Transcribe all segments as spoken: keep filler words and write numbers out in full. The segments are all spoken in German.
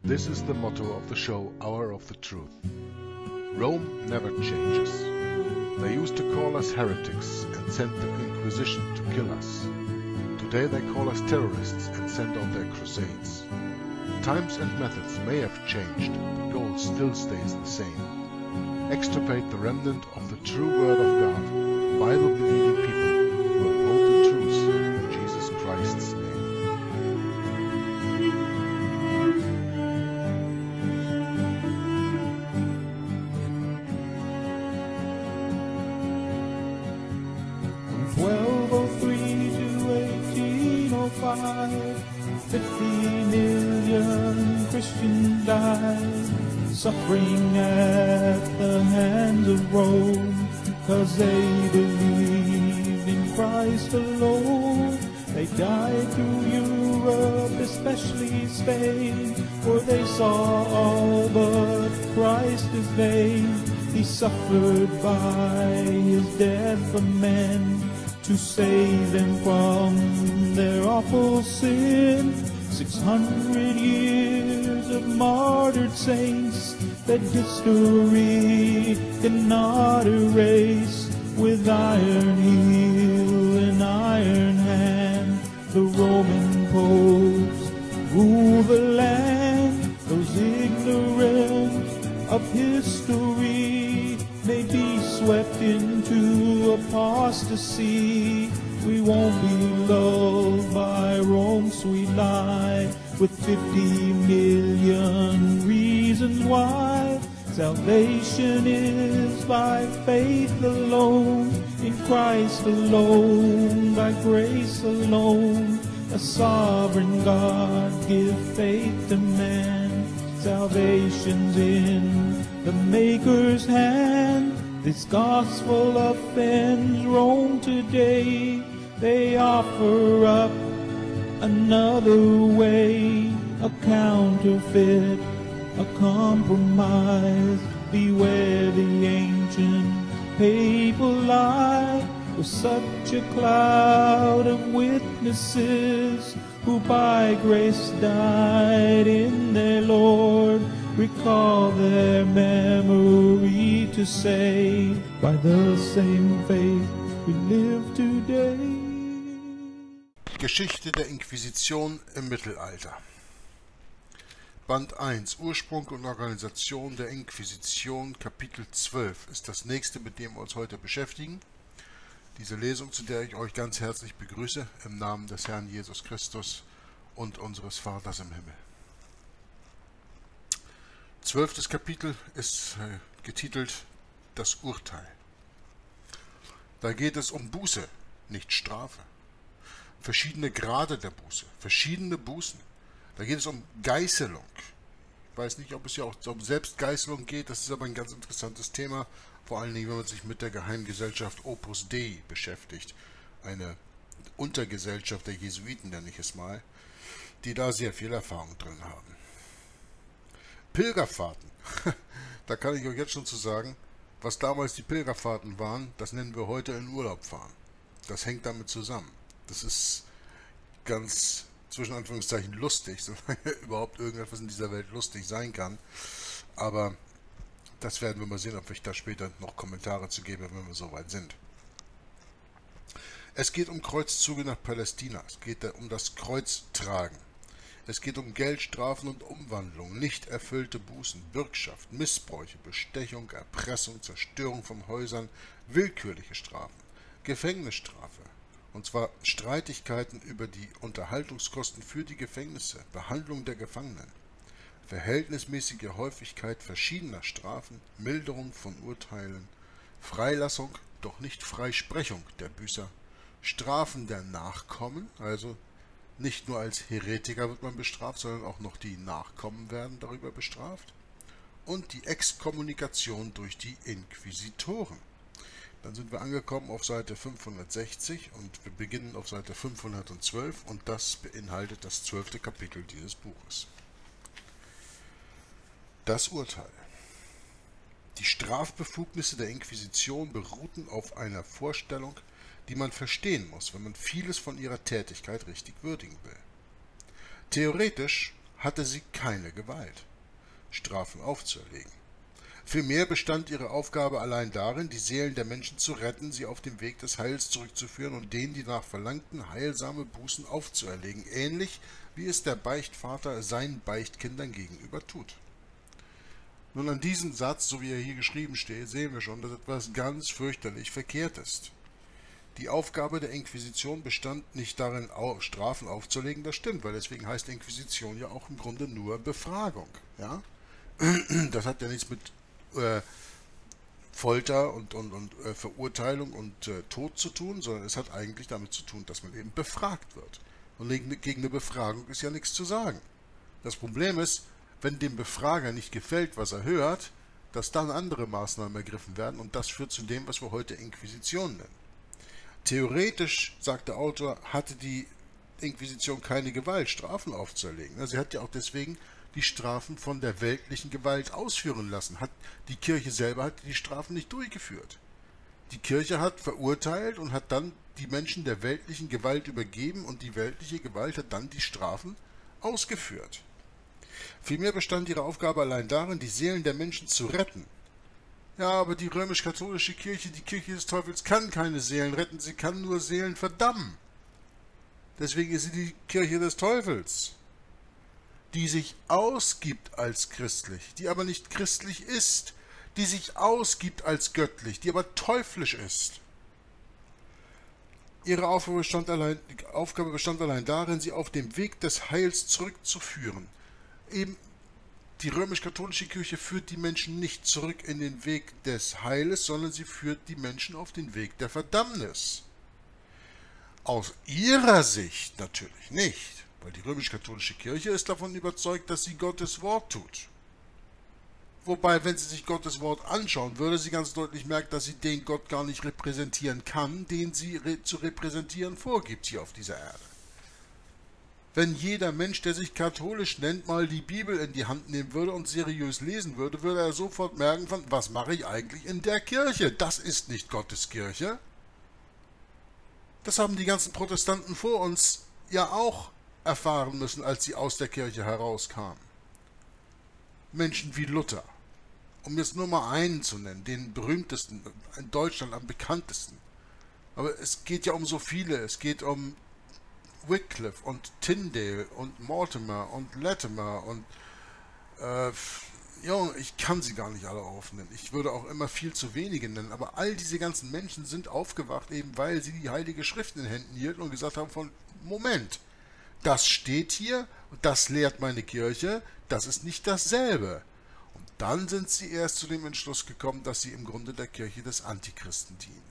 This is the motto of the show Hour of the Truth. Rome never changes. They used to call us heretics and sent the Inquisition to kill us. Today they call us terrorists and send on their crusades. Times and methods may have changed, the goal still stays the same. Extirpate the remnant of the true Word of God, Bible-believing people who uphold the truths of Jesus Christ's name. twelve oh three to eighteen oh five, fifty million Christians died, suffering at the hands of Rome, cause they believed in Christ alone. They died through Europe, especially Spain, for they saw all but Christ as vain. He suffered by his death for men, to save them from their awful sin. Six hundred years of martyred saints that history cannot erase. With iron heel and iron hand, the Roman popes rule the land. Those ignorant of history may be swept into apostasy. We won't be lulled by Rome's sweet lie, with fifty million reasons why. Salvation is by faith alone, in Christ alone, by grace alone. A sovereign God give faith to man. Salvation's in the Maker's hand. This gospel offends Rome today. They offer up another way, a counterfeit, a compromise. Beware the ancient papal lie, with such a cloud of witnesses who by grace died in their Lord. Recall their memory to say, by the same faith we live today. Geschichte der Inquisition im Mittelalter. Band eins, Ursprung und Organisation der Inquisition, Kapitel zwölf, ist das nächste, mit dem wir uns heute beschäftigen. Diese Lesung, zu der ich euch ganz herzlich begrüße, im Namen des Herrn Jesus Christus und unseres Vaters im Himmel. Zwölftes Kapitel ist äh, getitelt Das Urteil. Da geht es um Buße, nicht Strafe. Verschiedene Grade der Buße, verschiedene Bußen. Da geht es um Geißelung. Ich weiß nicht, ob es ja auch um Selbstgeißelung geht, das ist aber ein ganz interessantes Thema, vor allen Dingen, wenn man sich mit der Geheimgesellschaft Opus Dei beschäftigt. Eine Untergesellschaft der Jesuiten, nenne ich es mal, die da sehr viel Erfahrung drin haben. Pilgerfahrten. Da kann ich euch jetzt schon zu sagen, was damals die Pilgerfahrten waren, das nennen wir heute in Urlaub fahren. Das hängt damit zusammen. Das ist ganz, zwischen Anführungszeichen, lustig, solange überhaupt irgendetwas in dieser Welt lustig sein kann. Aber das werden wir mal sehen, ob ich da später noch Kommentare zu gebe, wenn wir soweit sind. Es geht um Kreuzzüge nach Palästina. Es geht um das Kreuztragen. Es geht um Geldstrafen und Umwandlung, nicht erfüllte Bußen, Bürgschaft, Missbräuche, Bestechung, Erpressung, Zerstörung von Häusern, willkürliche Strafen, Gefängnisstrafe, und zwar Streitigkeiten über die Unterhaltungskosten für die Gefängnisse, Behandlung der Gefangenen, verhältnismäßige Häufigkeit verschiedener Strafen, Milderung von Urteilen, Freilassung, doch nicht Freisprechung der Büßer, Strafen der Nachkommen, also nicht nur als Heretiker wird man bestraft, sondern auch noch die Nachkommen werden darüber bestraft. Und die Exkommunikation durch die Inquisitoren. Dann sind wir angekommen auf Seite fünfhundertsechzig und wir beginnen auf Seite fünfhundertzwölf und das beinhaltet das zwölfte Kapitel dieses Buches. Das Urteil. Die Strafbefugnisse der Inquisition beruhten auf einer Vorstellung, die man verstehen muss, wenn man vieles von ihrer Tätigkeit richtig würdigen will. Theoretisch hatte sie keine Gewalt, Strafen aufzuerlegen. Vielmehr bestand ihre Aufgabe allein darin, die Seelen der Menschen zu retten, sie auf dem Weg des Heils zurückzuführen und denen, die danach verlangten, heilsame Bußen aufzuerlegen, ähnlich wie es der Beichtvater seinen Beichtkindern gegenüber tut. Nun, an diesem Satz, so wie er hier geschrieben steht, sehen wir schon, dass etwas ganz fürchterlich verkehrt ist. Die Aufgabe der Inquisition bestand nicht darin, Strafen aufzulegen, das stimmt, weil deswegen heißt Inquisition ja auch im Grunde nur Befragung. Ja? Das hat ja nichts mit äh, Folter und, und, und äh, Verurteilung und äh, Tod zu tun, sondern es hat eigentlich damit zu tun, dass man eben befragt wird. Und gegen eine Befragung ist ja nichts zu sagen. Das Problem ist, wenn dem Befrager nicht gefällt, was er hört, dass dann andere Maßnahmen ergriffen werden und das führt zu dem, was wir heute Inquisition nennen. Theoretisch, sagt der Autor, hatte die Inquisition keine Gewalt, Strafen aufzuerlegen. Sie hat ja auch deswegen die Strafen von der weltlichen Gewalt ausführen lassen. Hat, die Kirche selber hat die Strafen nicht durchgeführt. Die Kirche hat verurteilt und hat dann die Menschen der weltlichen Gewalt übergeben und die weltliche Gewalt hat dann die Strafen ausgeführt. Vielmehr bestand ihre Aufgabe allein darin, die Seelen der Menschen zu retten. Ja, aber die römisch-katholische Kirche, die Kirche des Teufels, kann keine Seelen retten, sie kann nur Seelen verdammen. Deswegen ist sie die Kirche des Teufels, die sich ausgibt als christlich, die aber nicht christlich ist, die sich ausgibt als göttlich, die aber teuflisch ist. Ihre Aufgabe bestand allein, Aufgabe bestand allein darin, sie auf dem Weg des Heils zurückzuführen. Eben die römisch-katholische Kirche führt die Menschen nicht zurück in den Weg des Heiles, sondern sie führt die Menschen auf den Weg der Verdammnis. Aus ihrer Sicht natürlich nicht, weil die römisch-katholische Kirche ist davon überzeugt, dass sie Gottes Wort tut. Wobei, wenn sie sich Gottes Wort anschauen, würde sie ganz deutlich merken, dass sie den Gott gar nicht repräsentieren kann, den sie re zu repräsentieren vorgibt hier auf dieser Erde. Wenn jeder Mensch, der sich katholisch nennt, mal die Bibel in die Hand nehmen würde und seriös lesen würde, würde er sofort merken, von, was mache ich eigentlich in der Kirche? Das ist nicht Gottes Kirche. Das haben die ganzen Protestanten vor uns ja auch erfahren müssen, als sie aus der Kirche herauskamen. Menschen wie Luther, um jetzt nur mal einen zu nennen, den berühmtesten, in Deutschland am bekanntesten. Aber es geht ja um so viele, es geht um Wycliffe und Tyndale und Mortimer und Latimer und äh, ja, ich kann sie gar nicht alle aufnennen. Ich würde auch immer viel zu wenige nennen, aber all diese ganzen Menschen sind aufgewacht, eben weil sie die Heilige Schrift in den Händen hielten und gesagt haben von, Moment, das steht hier, das lehrt meine Kirche, das ist nicht dasselbe. Und dann sind sie erst zu dem Entschluss gekommen, dass sie im Grunde der Kirche des Antichristen dienen.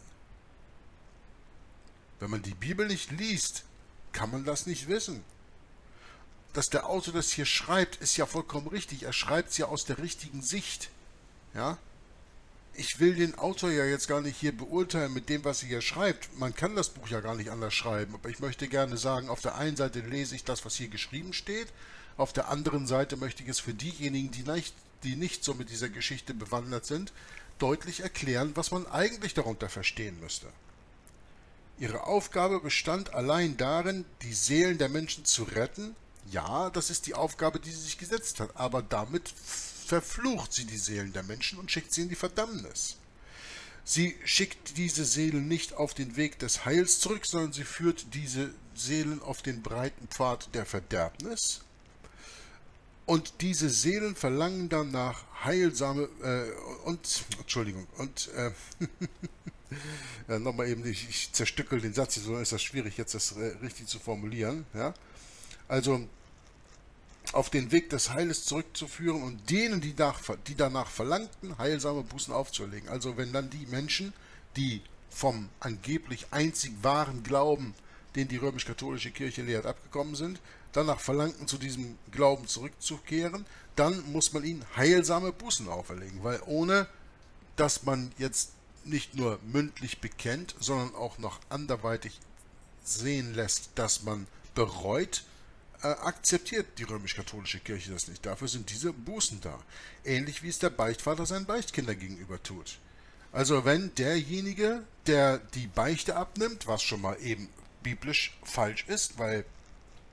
Wenn man die Bibel nicht liest, kann man das nicht wissen. Dass der Autor das hier schreibt, ist ja vollkommen richtig. Er schreibt es ja aus der richtigen Sicht. Ja? Ich will den Autor ja jetzt gar nicht hier beurteilen mit dem, was er hier schreibt. Man kann das Buch ja gar nicht anders schreiben. Aber ich möchte gerne sagen, auf der einen Seite lese ich das, was hier geschrieben steht. Auf der anderen Seite möchte ich es für diejenigen, die nicht, die nicht so mit dieser Geschichte bewandert sind, deutlich erklären, was man eigentlich darunter verstehen müsste. Ihre Aufgabe bestand allein darin, die Seelen der Menschen zu retten. Ja, das ist die Aufgabe, die sie sich gesetzt hat, aber damit verflucht sie die Seelen der Menschen und schickt sie in die Verdammnis. Sie schickt diese Seelen nicht auf den Weg des Heils zurück, sondern sie führt diese Seelen auf den breiten Pfad der Verderbnis. Und diese Seelen verlangen dann nach heilsame äh, und Entschuldigung und äh, ja, nochmal eben, ich, ich zerstückel den Satz hier, so ist das schwierig, jetzt das äh, richtig zu formulieren. Ja? Also auf den Weg des Heiles zurückzuführen und denen, die, nach, die danach verlangten, heilsame Bußen aufzuerlegen. Also wenn dann die Menschen, die vom angeblich einzig wahren Glauben, den die römisch-katholische Kirche lehrt, abgekommen sind, danach verlangten, zu diesem Glauben zurückzukehren, dann muss man ihnen heilsame Bußen auferlegen, weil ohne, dass man jetzt nicht nur mündlich bekennt, sondern auch noch anderweitig sehen lässt, dass man bereut, äh, akzeptiert die römisch-katholische Kirche das nicht. Dafür sind diese Bußen da. Ähnlich wie es der Beichtvater seinen Beichtkindern gegenüber tut. Also wenn derjenige, der die Beichte abnimmt, was schon mal eben biblisch falsch ist, weil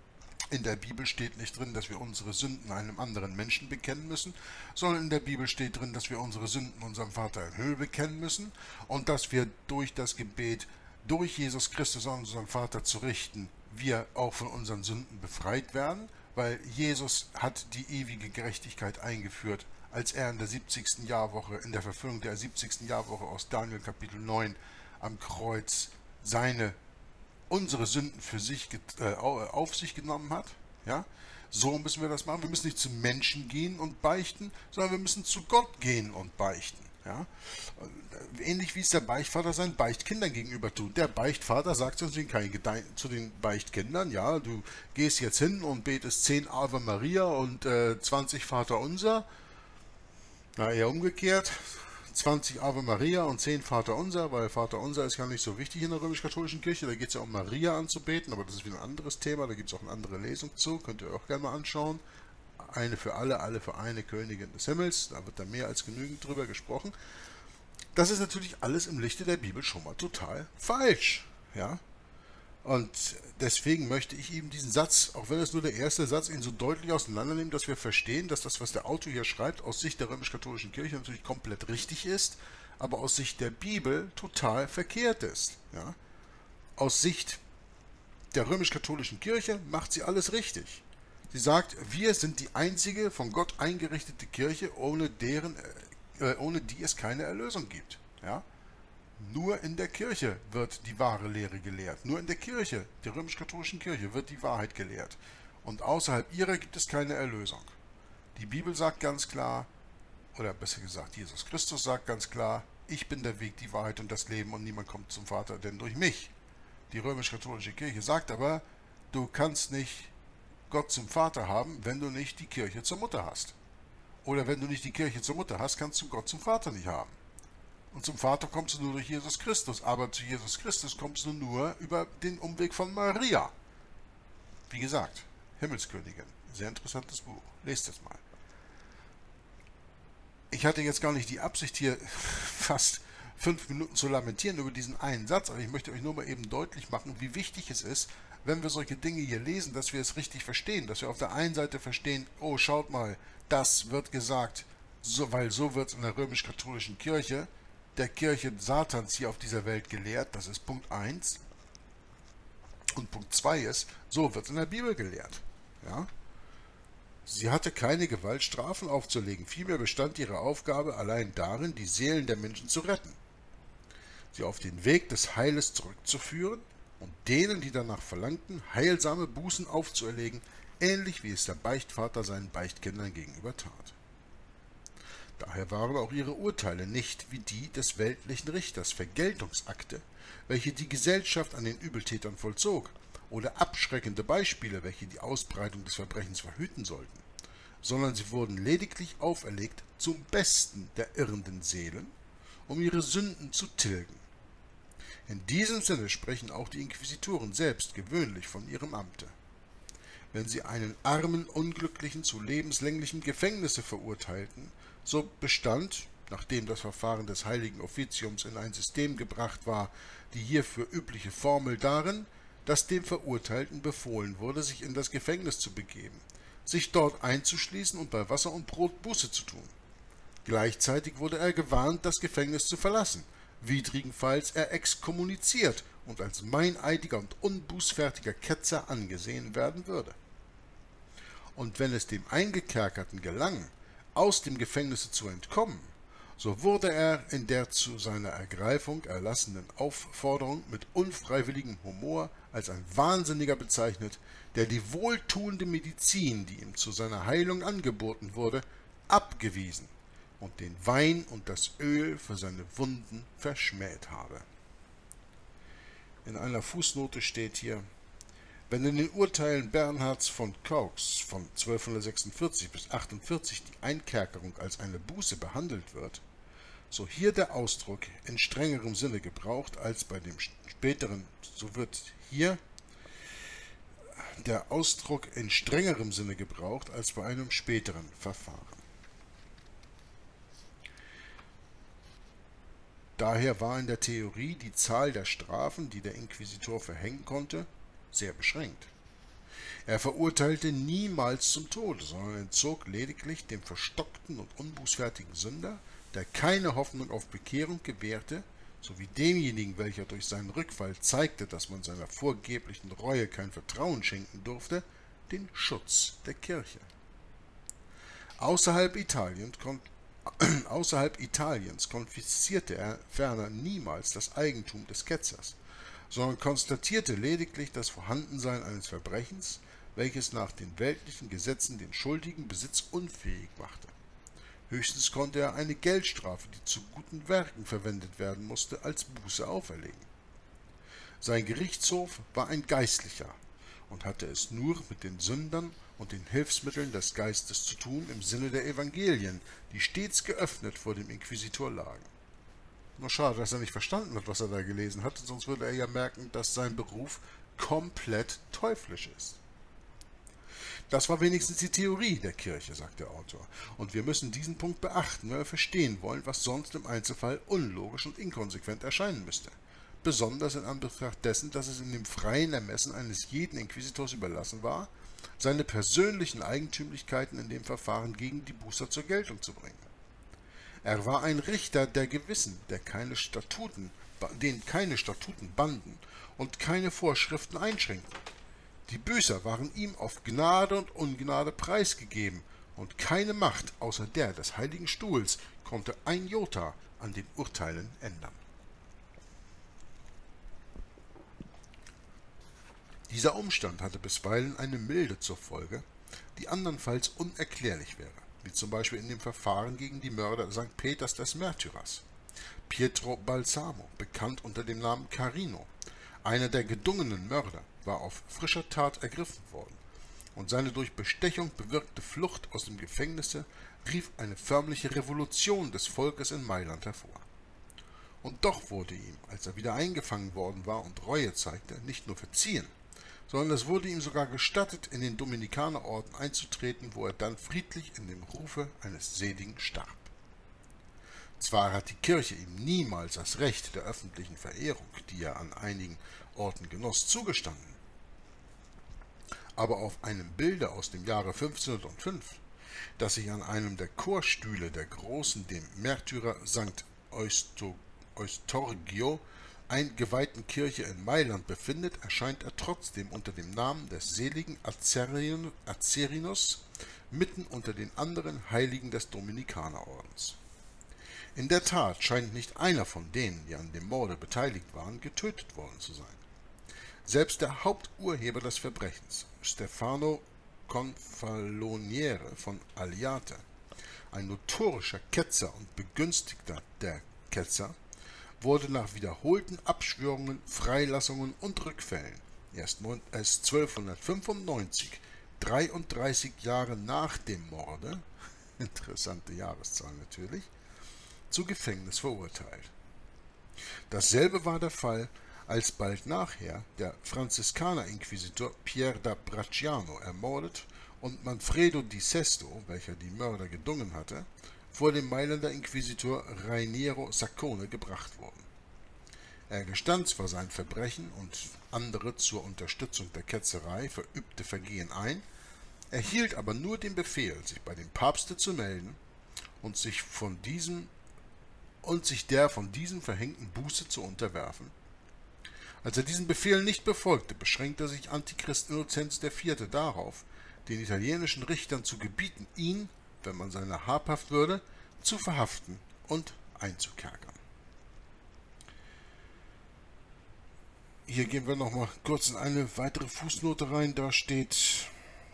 In der Bibel steht nicht drin, dass wir unsere Sünden einem anderen Menschen bekennen müssen, sondern in der Bibel steht drin, dass wir unsere Sünden unserem Vater in Höhe bekennen müssen und dass wir durch das Gebet, durch Jesus Christus an unseren Vater zu richten, wir auch von unseren Sünden befreit werden, weil Jesus hat die ewige Gerechtigkeit eingeführt, als er in der siebzigsten Jahrwoche, in der Verfüllung der siebzigsten Jahrwoche aus Daniel Kapitel neun am Kreuz seine unsere Sünden für sich äh, auf sich genommen hat. Ja? So müssen wir das machen. Wir müssen nicht zu Menschen gehen und beichten, sondern wir müssen zu Gott gehen und beichten. Ja? Ähnlich wie es der Beichtvater seinen Beichtkindern gegenüber tut. Der Beichtvater sagt zu den, zu den Beichtkindern, ja, du gehst jetzt hin und betest zehn Ave Maria und äh, zwanzig Vaterunser. Na, eher umgekehrt. zwanzig Ave Maria und zehn Vaterunser, weil Vaterunser ist ja nicht so wichtig in der römisch-katholischen Kirche. Da geht es ja um Maria anzubeten, aber das ist wieder ein anderes Thema. Da gibt es auch eine andere Lesung zu. Könnt ihr auch gerne mal anschauen. Eine für alle, alle für eine, Königin des Himmels. Da wird da mehr als genügend drüber gesprochen. Das ist natürlich alles im Lichte der Bibel schon mal total falsch. Ja? Und deswegen möchte ich eben diesen Satz, auch wenn es nur der erste Satz, ihn so deutlich auseinandernehmen, dass wir verstehen, dass das, was der Autor hier schreibt, aus Sicht der römisch-katholischen Kirche natürlich komplett richtig ist, aber aus Sicht der Bibel total verkehrt ist. Ja? Aus Sicht der römisch-katholischen Kirche macht sie alles richtig. Sie sagt, wir sind die einzige von Gott eingerichtete Kirche, ohne, deren, äh, ohne die es keine Erlösung gibt. Ja? Nur in der Kirche wird die wahre Lehre gelehrt. Nur in der Kirche, der römisch-katholischen Kirche, wird die Wahrheit gelehrt. Und außerhalb ihrer gibt es keine Erlösung. Die Bibel sagt ganz klar, oder besser gesagt, Jesus Christus sagt ganz klar, ich bin der Weg, die Wahrheit und das Leben und niemand kommt zum Vater, denn durch mich. Die römisch-katholische Kirche sagt aber, du kannst nicht Gott zum Vater haben, wenn du nicht die Kirche zur Mutter hast. Oder wenn du nicht die Kirche zur Mutter hast, kannst du Gott zum Vater nicht haben. Und zum Vater kommst du nur durch Jesus Christus, aber zu Jesus Christus kommst du nur über den Umweg von Maria. Wie gesagt, Himmelskönigin, sehr interessantes Buch, lest es mal. Ich hatte jetzt gar nicht die Absicht, hier fast fünf Minuten zu lamentieren über diesen einen Satz, aber ich möchte euch nur mal eben deutlich machen, wie wichtig es ist, wenn wir solche Dinge hier lesen, dass wir es richtig verstehen, dass wir auf der einen Seite verstehen, oh, schaut mal, das wird gesagt, so, weil so wird es in der römisch-katholischen Kirche, der Kirche Satans hier auf dieser Welt gelehrt, das ist Punkt eins. Und Punkt zwei ist, so wird es in der Bibel gelehrt. Ja? Sie hatte keine Gewalt, Strafen aufzulegen, vielmehr bestand ihre Aufgabe allein darin, die Seelen der Menschen zu retten, sie auf den Weg des Heiles zurückzuführen und denen, die danach verlangten, heilsame Bußen aufzuerlegen, ähnlich wie es der Beichtvater seinen Beichtkindern gegenüber tat. Daher waren auch ihre Urteile nicht wie die des weltlichen Richters Vergeltungsakte, welche die Gesellschaft an den Übeltätern vollzog, oder abschreckende Beispiele, welche die Ausbreitung des Verbrechens verhüten sollten, sondern sie wurden lediglich auferlegt zum Besten der irrenden Seelen, um ihre Sünden zu tilgen. In diesem Sinne sprechen auch die Inquisitoren selbst gewöhnlich von ihrem Amte. Wenn sie einen armen Unglücklichen zu lebenslänglichem Gefängnisse verurteilten, so bestand, nachdem das Verfahren des heiligen Offiziums in ein System gebracht war, die hierfür übliche Formel darin, dass dem Verurteilten befohlen wurde, sich in das Gefängnis zu begeben, sich dort einzuschließen und bei Wasser und Brot Buße zu tun. Gleichzeitig wurde er gewarnt, das Gefängnis zu verlassen, widrigenfalls er exkommuniziert und als meineidiger und unbußfertiger Ketzer angesehen werden würde. Und wenn es dem Eingekerkerten gelang, aus dem Gefängnisse zu entkommen, so wurde er in der zu seiner Ergreifung erlassenen Aufforderung mit unfreiwilligem Humor als ein Wahnsinniger bezeichnet, der die wohltuende Medizin, die ihm zu seiner Heilung angeboten wurde, abgewiesen und den Wein und das Öl für seine Wunden verschmäht habe. In einer Fußnote steht hier: Wenn in den Urteilen Bernhards von Coux von zwölfhundertsechsundvierzig bis achtundvierzig die Einkerkerung als eine Buße behandelt wird, so hier der Ausdruck in strengerem Sinne gebraucht als bei dem späteren, so wird hier der Ausdruck in strengerem Sinne gebraucht als bei einem späteren Verfahren. Daher war in der Theorie die Zahl der Strafen, die der Inquisitor verhängen konnte, sehr beschränkt. Er verurteilte niemals zum Tode, sondern entzog lediglich dem verstockten und unbußfertigen Sünder, der keine Hoffnung auf Bekehrung gewährte, sowie demjenigen, welcher durch seinen Rückfall zeigte, dass man seiner vorgeblichen Reue kein Vertrauen schenken durfte, den Schutz der Kirche. Außerhalb Italiens, kon außerhalb Italiens konfiszierte er ferner niemals das Eigentum des Ketzers, sondern konstatierte lediglich das Vorhandensein eines Verbrechens, welches nach den weltlichen Gesetzen den Schuldigen besitzunfähig machte. Höchstens konnte er eine Geldstrafe, die zu guten Werken verwendet werden musste, als Buße auferlegen. Sein Gerichtshof war ein geistlicher und hatte es nur mit den Sündern und den Hilfsmitteln des Geistes zu tun im Sinne der Evangelien, die stets geöffnet vor dem Inquisitor lagen. Nur schade, dass er nicht verstanden hat, was er da gelesen hat, sonst würde er ja merken, dass sein Beruf komplett teuflisch ist. Das war wenigstens die Theorie der Kirche, sagt der Autor, und wir müssen diesen Punkt beachten, wenn wir verstehen wollen, was sonst im Einzelfall unlogisch und inkonsequent erscheinen müsste. Besonders in Anbetracht dessen, dass es in dem freien Ermessen eines jeden Inquisitors überlassen war, seine persönlichen Eigentümlichkeiten in dem Verfahren gegen die Bußer zur Geltung zu bringen. Er war ein Richter der Gewissen, der keine Statuten, den keine Statuten banden und keine Vorschriften einschränkten. Die Büßer waren ihm auf Gnade und Ungnade preisgegeben, und keine Macht außer der des Heiligen Stuhls konnte ein Jota an den Urteilen ändern. Dieser Umstand hatte bisweilen eine Milde zur Folge, die andernfalls unerklärlich wäre, wie zum Beispiel in dem Verfahren gegen die Mörder Sankt Peters des Märtyrers. Pietro Balsamo, bekannt unter dem Namen Carino, einer der gedungenen Mörder, war auf frischer Tat ergriffen worden, und seine durch Bestechung bewirkte Flucht aus dem Gefängnisse rief eine förmliche Revolution des Volkes in Mailand hervor. Und doch wurde ihm, als er wieder eingefangen worden war und Reue zeigte, nicht nur verziehen, sondern es wurde ihm sogar gestattet, in den Dominikanerorden einzutreten, wo er dann friedlich in dem Rufe eines Seligen starb. Zwar hat die Kirche ihm niemals das Recht der öffentlichen Verehrung, die er an einigen Orten genoss, zugestanden, aber auf einem Bilde aus dem Jahre fünfzehnhundertfünf, das sich an einem der Chorstühle der großen, dem Märtyrer Sankt Eustorgio eingeweihten Kirche in Mailand befindet, erscheint er trotzdem unter dem Namen des seligen Azerinus mitten unter den anderen Heiligen des Dominikanerordens. In der Tat scheint nicht einer von denen, die an dem Morde beteiligt waren, getötet worden zu sein. Selbst der Haupturheber des Verbrechens, Stefano Confaloniere von Aliate, ein notorischer Ketzer und Begünstigter der Ketzer, wurde nach wiederholten Abschwörungen, Freilassungen und Rückfällen erst zwölfhundertfünfundneunzig, dreiunddreißig Jahre nach dem Morde, interessante Jahreszahl natürlich, zu Gefängnis verurteilt. Dasselbe war der Fall, als bald nachher der Franziskaner-Inquisitor Pier da Bracciano ermordet und Manfredo di Sesto, welcher die Mörder gedungen hatte, vor dem Mailänder Inquisitor Rainiero Saccone gebracht wurden. Er gestand zwar sein Verbrechen und andere zur Unterstützung der Ketzerei verübte Vergehen ein, erhielt aber nur den Befehl, sich bei dem Papste zu melden und sich von diesem und sich der von diesem verhängten Buße zu unterwerfen. Als er diesen Befehl nicht befolgte, beschränkte sich Antichrist Innozenz der Vierte darauf, den italienischen Richtern zu gebieten, ihn, wenn man seiner habhaft würde, zu verhaften und einzukerkern. Hier gehen wir noch mal kurz in eine weitere Fußnote rein, da steht: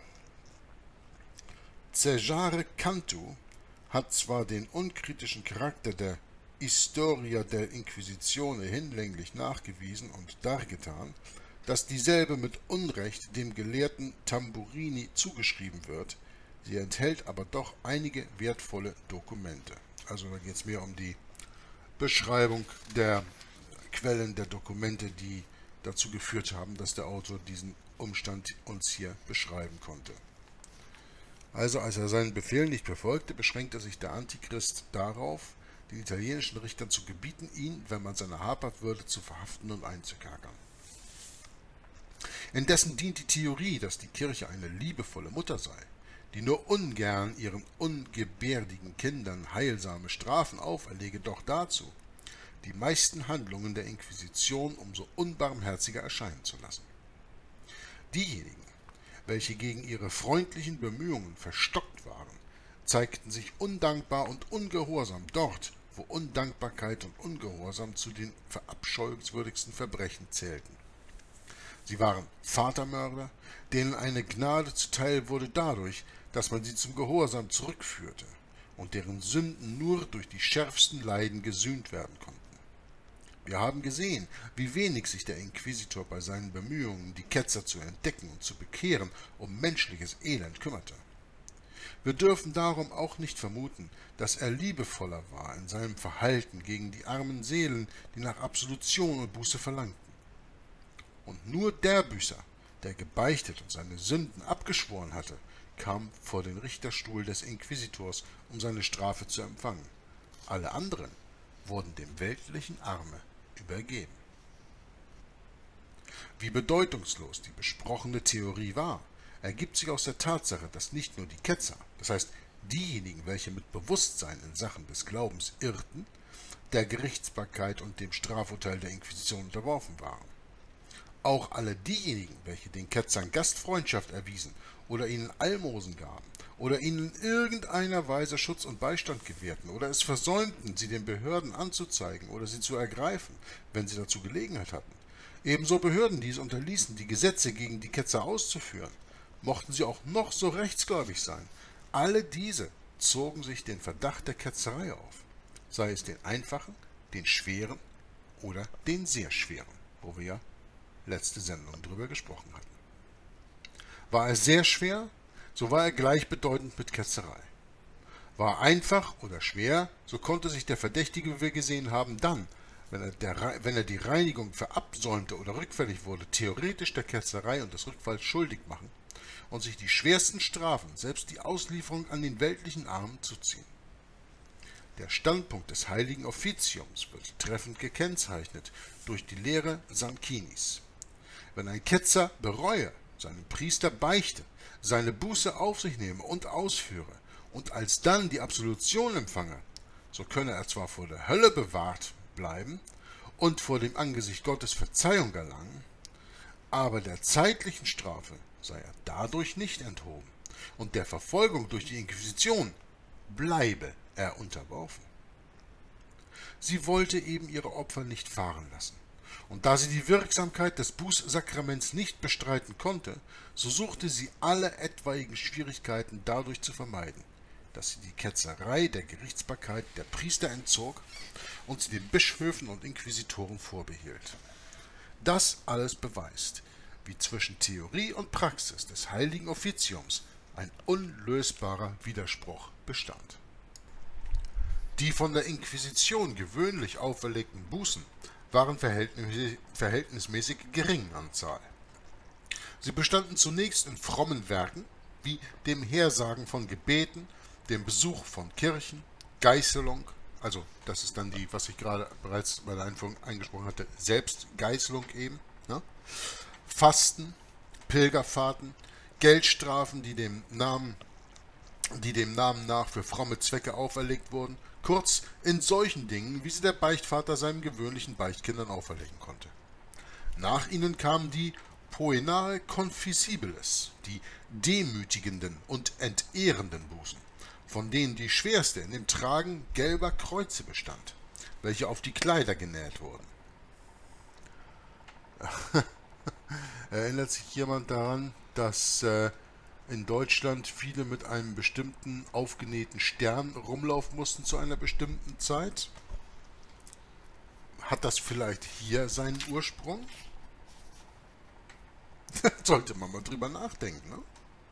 Cesare Cantu hat zwar den unkritischen Charakter der Historia del Inquisizione hinlänglich nachgewiesen und dargetan, dass dieselbe mit Unrecht dem Gelehrten Tamburini zugeschrieben wird, sie enthält aber doch einige wertvolle Dokumente. Also da geht es mehr um die Beschreibung der Quellen, der Dokumente, die dazu geführt haben, dass der Autor diesen Umstand uns hier beschreiben konnte. Also als er seinen Befehl nicht befolgte, beschränkte sich der Antichrist darauf, den italienischen Richtern zu gebieten, ihn, wenn man seiner habhaft würde, zu verhaften und einzukerkern. Indessen dient die Theorie, dass die Kirche eine liebevolle Mutter sei, die nur ungern ihren ungebärdigen Kindern heilsame Strafen auferlege, doch dazu, die meisten Handlungen der Inquisition umso unbarmherziger erscheinen zu lassen. Diejenigen, welche gegen ihre freundlichen Bemühungen verstockt waren, zeigten sich undankbar und ungehorsam dort, wo Undankbarkeit und Ungehorsam zu den verabscheuungswürdigsten Verbrechen zählten. Sie waren Vatermörder, denen eine Gnade zuteil wurde dadurch, dass man sie zum Gehorsam zurückführte und deren Sünden nur durch die schärfsten Leiden gesühnt werden konnten. Wir haben gesehen, wie wenig sich der Inquisitor bei seinen Bemühungen, die Ketzer zu entdecken und zu bekehren, um menschliches Elend kümmerte. Wir dürfen darum auch nicht vermuten, dass er liebevoller war in seinem Verhalten gegen die armen Seelen, die nach Absolution und Buße verlangten. Und nur der Büßer, der gebeichtet und seine Sünden abgeschworen hatte, kam vor den Richterstuhl des Inquisitors, um seine Strafe zu empfangen. Alle anderen wurden dem weltlichen Arme übergeben. Wie bedeutungslos die besprochene Theorie war, ergibt sich aus der Tatsache, dass nicht nur die Ketzer, das heißt diejenigen, welche mit Bewusstsein in Sachen des Glaubens irrten, der Gerichtsbarkeit und dem Strafurteil der Inquisition unterworfen waren. Auch alle diejenigen, welche den Ketzern Gastfreundschaft erwiesen oder ihnen Almosen gaben oder ihnen in irgendeiner Weise Schutz und Beistand gewährten oder es versäumten, sie den Behörden anzuzeigen oder sie zu ergreifen, wenn sie dazu Gelegenheit hatten, ebenso Behörden, die es unterließen, die Gesetze gegen die Ketzer auszuführen, mochten sie auch noch so rechtsgläubig sein. Alle diese zogen sich den Verdacht der Ketzerei auf, sei es den einfachen, den schweren oder den sehr schweren, wo wir ja letzte Sendung darüber gesprochen hatten. War er sehr schwer, so war er gleichbedeutend mit Ketzerei. War er einfach oder schwer, so konnte sich der Verdächtige, wie wir gesehen haben, dann, wenn er, der, wenn er die Reinigung verabsäumte oder rückfällig wurde, theoretisch der Ketzerei und des Rückfalls schuldig machen und sich die schwersten Strafen, selbst die Auslieferung an den weltlichen Armen, zuziehen. Der Standpunkt des heiligen Offiziums wird treffend gekennzeichnet durch die Lehre Sanchinis. Wenn ein Ketzer bereue, seinem Priester beichte, seine Buße auf sich nehme und ausführe und alsdann die Absolution empfange, so könne er zwar vor der Hölle bewahrt bleiben und vor dem Angesicht Gottes Verzeihung erlangen, aber der zeitlichen Strafe sei er dadurch nicht enthoben und der Verfolgung durch die Inquisition bleibe er unterworfen. Sie wollte eben ihre Opfer nicht fahren lassen. Und da sie die Wirksamkeit des Bußsakraments nicht bestreiten konnte, so suchte sie alle etwaigen Schwierigkeiten dadurch zu vermeiden, dass sie die Ketzerei der Gerichtsbarkeit der Priester entzog und sie den Bischöfen und Inquisitoren vorbehielt. Das alles beweist, wie zwischen Theorie und Praxis des heiligen Offiziums ein unlösbarer Widerspruch bestand. Die von der Inquisition gewöhnlich auferlegten Bußen waren verhältnismäßig gering an Zahl. Sie bestanden zunächst in frommen Werken, wie dem Hersagen von Gebeten, dem Besuch von Kirchen, Geißelung, also das ist dann die, was ich gerade bereits bei der Einführung eingesprochen hatte, Selbstgeißelung eben, ne? Fasten, Pilgerfahrten, Geldstrafen, die dem Namen, die dem Namen nach für fromme Zwecke auferlegt wurden, kurz in solchen Dingen, wie sie der Beichtvater seinen gewöhnlichen Beichtkindern auferlegen konnte. Nach ihnen kamen die Poenae Confisibiles, die demütigenden und entehrenden Bußen, von denen die schwerste in dem Tragen gelber Kreuze bestand, welche auf die Kleider genäht wurden. Erinnert sich jemand daran, dass äh, in Deutschland viele mit einem bestimmten aufgenähten Stern rumlaufen mussten zu einer bestimmten Zeit? Hat das vielleicht hier seinen Ursprung? Sollte man mal drüber nachdenken, ne?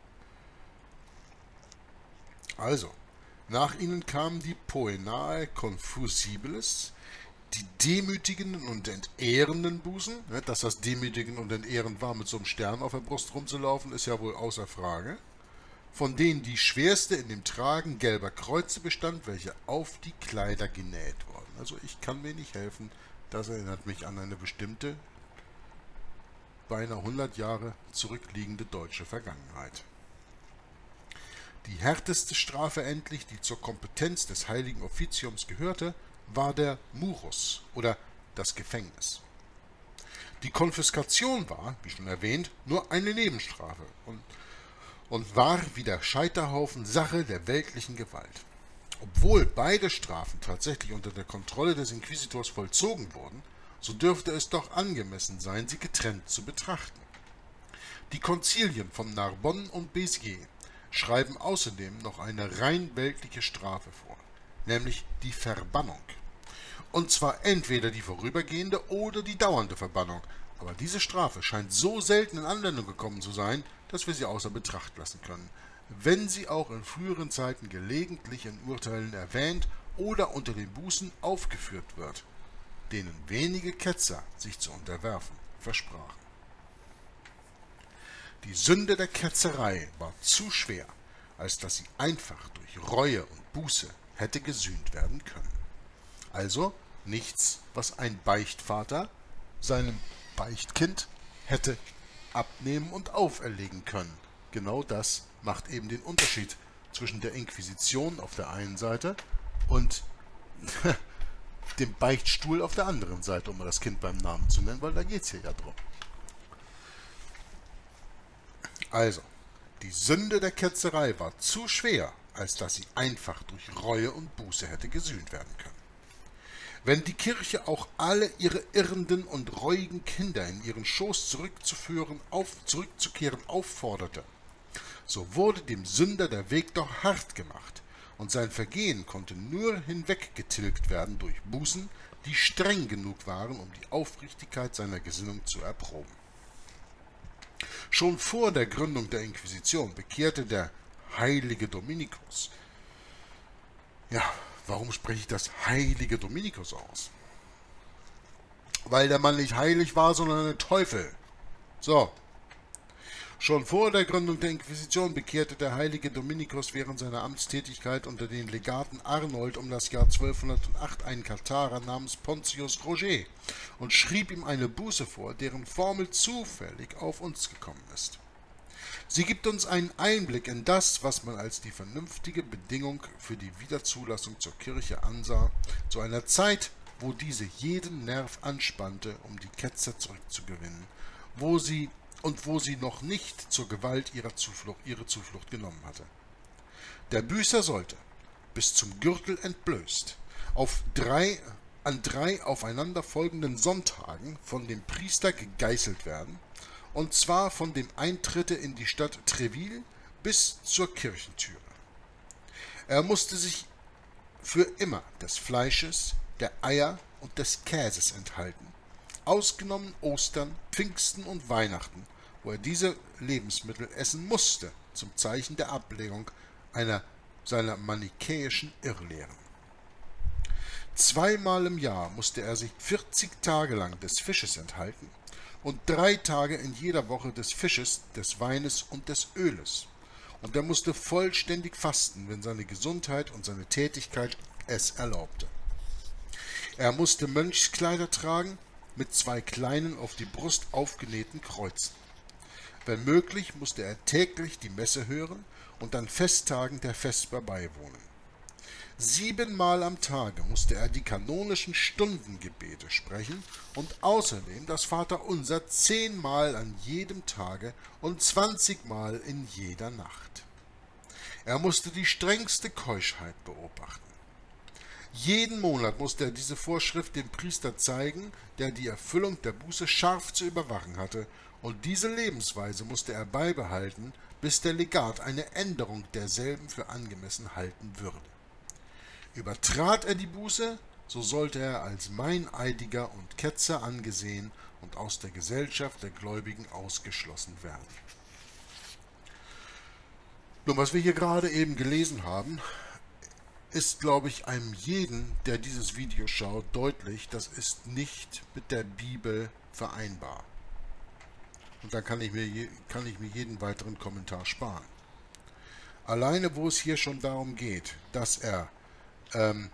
Also, nach ihnen kamen die Poenae Confusibiles, die demütigenden und entehrenden Bußen. Dass das demütigend und entehrend war, mit so einem Stern auf der Brust rumzulaufen, ist ja wohl außer Frage. Von denen die schwerste in dem Tragen gelber Kreuze bestand, welche auf die Kleider genäht wurden. Also ich kann mir nicht helfen, das erinnert mich an eine bestimmte beinahe hundert Jahre zurückliegende deutsche Vergangenheit. Die härteste Strafe endlich, die zur Kompetenz des heiligen Offiziums gehörte, war der Murus oder das Gefängnis. Die Konfiskation war, wie schon erwähnt, nur eine Nebenstrafe und, und war wie der Scheiterhaufen Sache der weltlichen Gewalt. Obwohl beide Strafen tatsächlich unter der Kontrolle des Inquisitors vollzogen wurden, so dürfte es doch angemessen sein, sie getrennt zu betrachten. Die Konzilien von Narbonne und Béziers schreiben außerdem noch eine rein weltliche Strafe vor, nämlich die Verbannung. Und zwar entweder die vorübergehende oder die dauernde Verbannung, aber diese Strafe scheint so selten in Anwendung gekommen zu sein, dass wir sie außer Betracht lassen können, wenn sie auch in früheren Zeiten gelegentlich in Urteilen erwähnt oder unter den Bußen aufgeführt wird, denen wenige Ketzer sich zu unterwerfen versprachen. Die Sünde der Ketzerei war zu schwer, als dass sie einfach durch Reue und Buße hätte gesühnt werden können. Also nichts, was ein Beichtvater seinem Beichtkind hätte abnehmen und auferlegen können. Genau das macht eben den Unterschied zwischen der Inquisition auf der einen Seite und dem Beichtstuhl auf der anderen Seite, um mal das Kind beim Namen zu nennen, weil da geht es hier ja drum. Also, die Sünde der Ketzerei war zu schwer, als dass sie einfach durch Reue und Buße hätte gesühnt werden können. Wenn die Kirche auch alle ihre irrenden und reuigen Kinder in ihren Schoß zurückzuführen, auf, zurückzukehren aufforderte, so wurde dem Sünder der Weg doch hart gemacht, und sein Vergehen konnte nur hinweggetilgt werden durch Bußen, die streng genug waren, um die Aufrichtigkeit seiner Gesinnung zu erproben. Schon vor der Gründung der Inquisition bekehrte der heilige Dominikus. Ja, warum spreche ich das heilige Dominikus aus? Weil der Mann nicht heilig war, sondern ein Teufel. So. Schon vor der Gründung der Inquisition bekehrte der heilige Dominikus während seiner Amtstätigkeit unter den Legaten Arnold um das Jahr zwölfhundertacht einen Katharer namens Pontius Roger und schrieb ihm eine Buße vor, deren Formel zufällig auf uns gekommen ist. Sie gibt uns einen Einblick in das, was man als die vernünftige Bedingung für die Wiederzulassung zur Kirche ansah, zu einer Zeit, wo diese jeden Nerv anspannte, um die Ketzer zurückzugewinnen, wo sie und wo sie noch nicht zur Gewalt ihrer Zuflucht, ihre Zuflucht genommen hatte. Der Büßer sollte, bis zum Gürtel entblößt, auf drei, an drei aufeinanderfolgenden Sonntagen von dem Priester gegeißelt werden, und zwar von dem Eintritte in die Stadt Treville bis zur Kirchentüre. Er musste sich für immer des Fleisches, der Eier und des Käses enthalten, ausgenommen Ostern, Pfingsten und Weihnachten, wo er diese Lebensmittel essen musste, zum Zeichen der Ablegung einer seiner manichäischen Irrlehren. Zweimal im Jahr musste er sich vierzig Tage lang des Fisches enthalten und drei Tage in jeder Woche des Fisches, des Weines und des Öles. Und er musste vollständig fasten, wenn seine Gesundheit und seine Tätigkeit es erlaubte. Er musste Mönchskleider tragen, mit zwei kleinen auf die Brust aufgenähten Kreuzen. Wenn möglich, musste er täglich die Messe hören und an Festtagen der Vesper beiwohnen. Siebenmal am Tage musste er die kanonischen Stundengebete sprechen und außerdem das Vaterunser zehnmal an jedem Tage und zwanzigmal in jeder Nacht. Er musste die strengste Keuschheit beobachten. Jeden Monat musste er diese Vorschrift dem Priester zeigen, der die Erfüllung der Buße scharf zu überwachen hatte, und diese Lebensweise musste er beibehalten, bis der Legat eine Änderung derselben für angemessen halten würde. Übertrat er die Buße, so sollte er als Meineidiger und Ketzer angesehen und aus der Gesellschaft der Gläubigen ausgeschlossen werden. Nun, was wir hier gerade eben gelesen haben, ist, glaube ich, einem jeden, der dieses Video schaut, deutlich, das ist nicht mit der Bibel vereinbar. Und dann kann ich mir, je, kann ich mir jeden weiteren Kommentar sparen. Alleine, wo es hier schon darum geht, dass er ähm,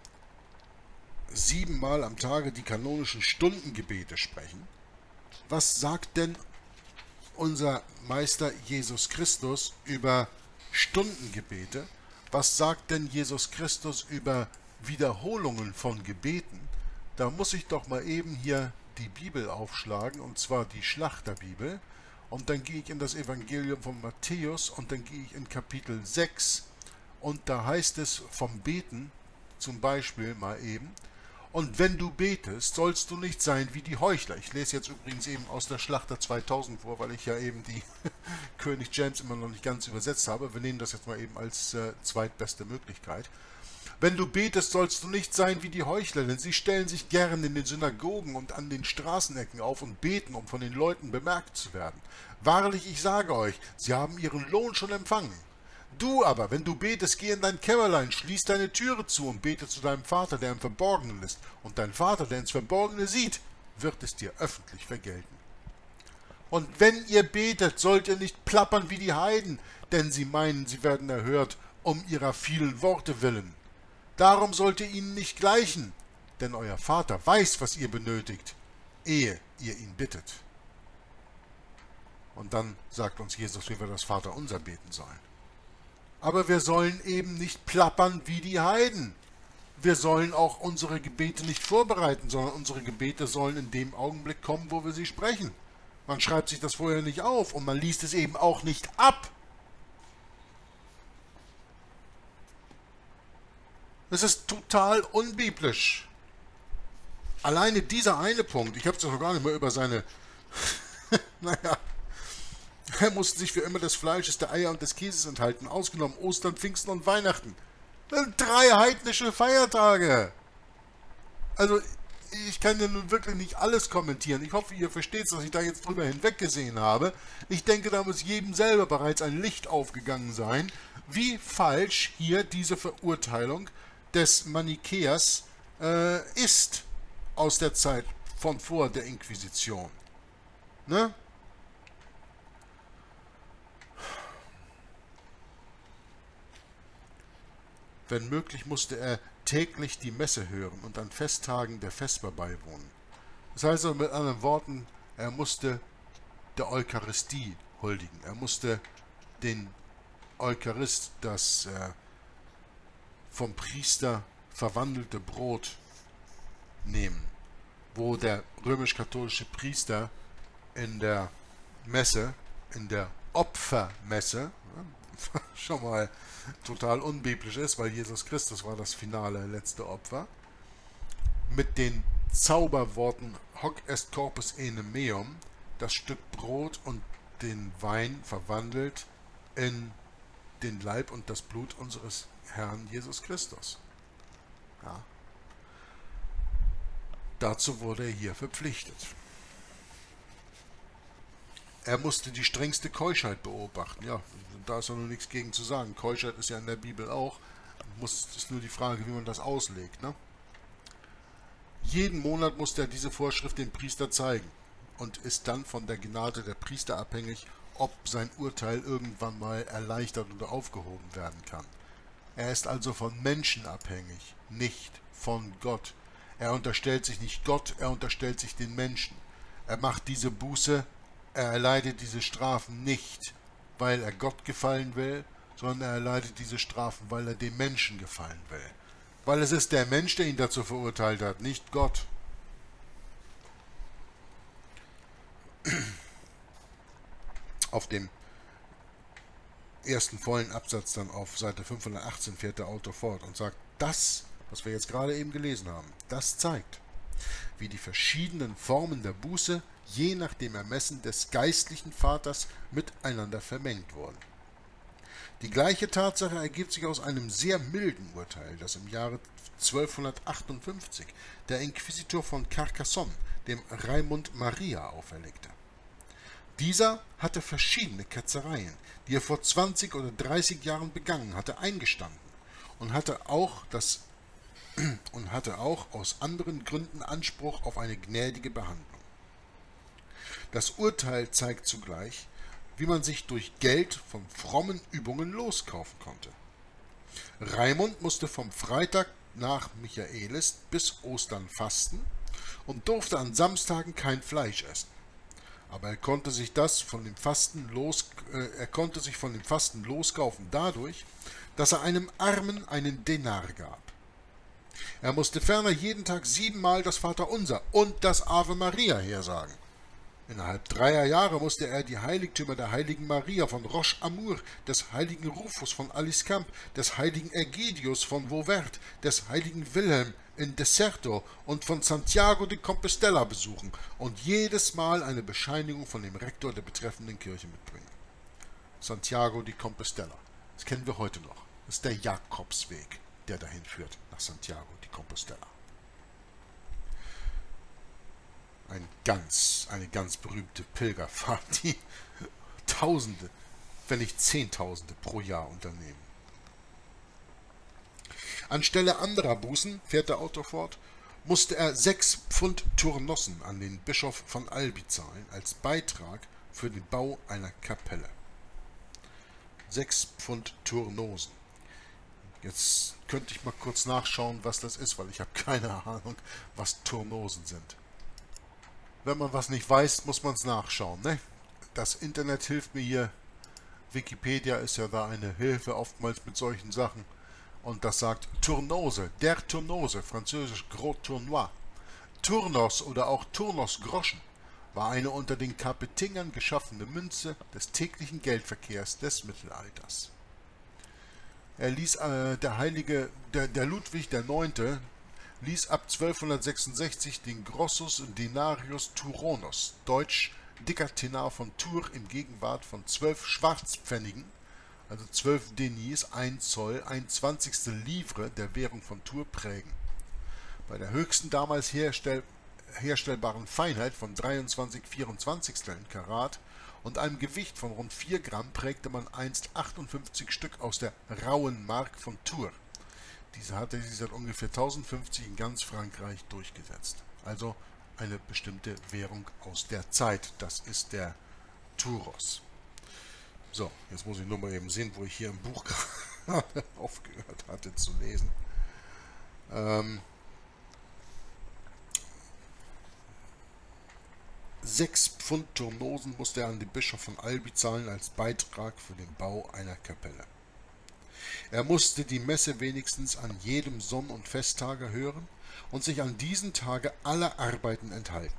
siebenmal am Tage die kanonischen Stundengebete sprechen, was sagt denn unser Meister Jesus Christus über Stundengebete? Was sagt denn Jesus Christus über Wiederholungen von Gebeten? Da muss ich doch mal eben hier die Bibel aufschlagen, und zwar die Schlachterbibel. Und dann gehe ich in das Evangelium von Matthäus und dann gehe ich in Kapitel sechs. Und da heißt es vom Beten, zum Beispiel mal eben: Und wenn du betest, sollst du nicht sein wie die Heuchler. Ich lese jetzt übrigens eben aus der Schlachter zweitausend vor, weil ich ja eben die König James immer noch nicht ganz übersetzt habe. Wir nehmen das jetzt mal eben als äh, zweitbeste Möglichkeit. Wenn du betest, sollst du nicht sein wie die Heuchler, denn sie stellen sich gern in den Synagogen und an den Straßenecken auf und beten, um von den Leuten bemerkt zu werden. Wahrlich, ich sage euch, sie haben ihren Lohn schon empfangen. Du aber, wenn du betest, geh in dein Kämmerlein, schließ deine Türe zu und bete zu deinem Vater, der im Verborgenen ist. Und dein Vater, der ins Verborgene sieht, wird es dir öffentlich vergelten. Und wenn ihr betet, sollt ihr nicht plappern wie die Heiden, denn sie meinen, sie werden erhört um ihrer vielen Worte willen. Darum sollt ihr ihnen nicht gleichen, denn euer Vater weiß, was ihr benötigt, ehe ihr ihn bittet. Und dann sagt uns Jesus, wie wir das Vaterunser beten sollen. Aber wir sollen eben nicht plappern wie die Heiden. Wir sollen auch unsere Gebete nicht vorbereiten, sondern unsere Gebete sollen in dem Augenblick kommen, wo wir sie sprechen. Man schreibt sich das vorher nicht auf und man liest es eben auch nicht ab. Es ist total unbiblisch. Alleine dieser eine Punkt, ich habe es noch gar nicht mehr über seine, naja, er musste sich für immer des Fleisches, der Eier und des Käses enthalten, ausgenommen Ostern, Pfingsten und Weihnachten. Das sind drei heidnische Feiertage. Also, ich kann ja nun wirklich nicht alles kommentieren. Ich hoffe, ihr versteht, dass ich da jetzt drüber hinweggesehen habe. Ich denke, da muss jedem selber bereits ein Licht aufgegangen sein, wie falsch hier diese Verurteilung des Manichäers äh, ist aus der Zeit von vor der Inquisition. Ne? Wenn möglich musste er täglich die Messe hören und an Festtagen der Vesper beiwohnen. Das heißt also mit anderen Worten, er musste der Eucharistie huldigen. Er musste den Eucharist, das äh, vom Priester verwandelte Brot, nehmen, wo der römisch-katholische Priester in der Messe, in der Opfermesse, schon mal total unbiblisch ist, weil Jesus Christus war das finale letzte Opfer, mit den Zauberworten Hoc est corpus enim meum das Stück Brot und den Wein verwandelt in den Leib und das Blut unseres Herrn Jesus Christus. Ja. Dazu wurde er hier verpflichtet. Er musste die strengste Keuschheit beobachten. Ja, da ist ja nur nichts gegen zu sagen. Keuschheit ist ja in der Bibel auch. Muss, ist nur die Frage, wie man das auslegt. Ne? Jeden Monat musste er diese Vorschrift dem Priester zeigen und ist dann von der Gnade der Priester abhängig, ob sein Urteil irgendwann mal erleichtert oder aufgehoben werden kann. Er ist also von Menschen abhängig, nicht von Gott. Er unterstellt sich nicht Gott, er unterstellt sich den Menschen. Er macht diese Buße, er erleidet diese Strafen nicht, weil er Gott gefallen will, sondern er erleidet diese Strafen, weil er dem Menschen gefallen will. Weil es ist der Mensch, der ihn dazu verurteilt hat, nicht Gott. Auf dem ersten vollen Absatz dann auf Seite fünfhundertachtzehn fährt der Autor fort und sagt, das, was wir jetzt gerade eben gelesen haben, das zeigt, wie die verschiedenen Formen der Buße je nach dem Ermessen des geistlichen Vaters miteinander vermengt wurden. Die gleiche Tatsache ergibt sich aus einem sehr milden Urteil, das im Jahre zwölfhundertachtundfünfzig der Inquisitor von Carcassonne dem Raimund Maria auferlegte. Dieser hatte verschiedene Ketzereien, die er vor zwanzig oder dreißig Jahren begangen hatte, eingestanden und hatte auch, das, und hatte auch aus anderen Gründen Anspruch auf eine gnädige Behandlung. Das Urteil zeigt zugleich, wie man sich durch Geld von frommen Übungen loskaufen konnte. Raimund musste vom Freitag nach Michaelis bis Ostern fasten und durfte an Samstagen kein Fleisch essen. Aber er konnte sich das von dem Fasten los, äh, er konnte sich von dem Fasten loskaufen dadurch, dass er einem Armen einen Denar gab. Er musste ferner jeden Tag siebenmal das Vaterunser und das Ave Maria hersagen. Innerhalb dreier Jahre musste er die Heiligtümer der heiligen Maria von Roche-Amour, des heiligen Rufus von Aliscamp, des heiligen Ägidius von Vauvert, des heiligen Wilhelm in Deserto und von Santiago de Compostela besuchen und jedes Mal eine Bescheinigung von dem Rektor der betreffenden Kirche mitbringen. Santiago de Compostela, das kennen wir heute noch. Das ist der Jakobsweg, der dahin führt, nach Santiago de Compostela. Ein ganz, eine ganz berühmte Pilgerfahrt, die Tausende, wenn nicht Zehntausende pro Jahr unternehmen. Anstelle anderer Bußen, fährt der Autor fort, musste er sechs Pfund Turnossen an den Bischof von Albi zahlen, als Beitrag für den Bau einer Kapelle. Sechs Pfund Turnosen. Jetzt könnte ich mal kurz nachschauen, was das ist, weil ich habe keine Ahnung, was Turnosen sind. Wenn man was nicht weiß, muss man es nachschauen, ne? Das Internet hilft mir hier. Wikipedia ist ja da eine Hilfe, oftmals mit solchen Sachen. Und das sagt Turnose, der Turnose, französisch Gros Tournois. Turnos oder auch Turnosgroschen war eine unter den Kapetingern geschaffene Münze des täglichen Geldverkehrs des Mittelalters. Er ließ äh, der heilige, der, der Ludwig der Neunte ließ ab zwölfhundertsechsundsechzig den Grossus Denarius Turonos, deutsch dicker Tenar von Tours, in Gegenwart von zwölf Schwarzpfennigen, also zwölf Deniers, ein Zoll, ein Zwanzigstel Livre der Währung von Tours prägen. Bei der höchsten damals herstell, herstellbaren Feinheit von dreiundzwanzig Vierundzwanzigstel Karat und einem Gewicht von rund vier Gramm prägte man einst achtundfünfzig Stück aus der rauen Mark von Tours. Diese hatte sich seit ungefähr tausendfünfzig in ganz Frankreich durchgesetzt. Also eine bestimmte Währung aus der Zeit. Das ist der Touros. So, jetzt muss ich nur mal eben sehen, wo ich hier im Buch gerade aufgehört hatte zu lesen. Ähm, Sechs Pfund Turnosen musste er an den Bischof von Albi zahlen als Beitrag für den Bau einer Kapelle. Er musste die Messe wenigstens an jedem Sonn- und Festtage hören und sich an diesen Tage aller Arbeiten enthalten.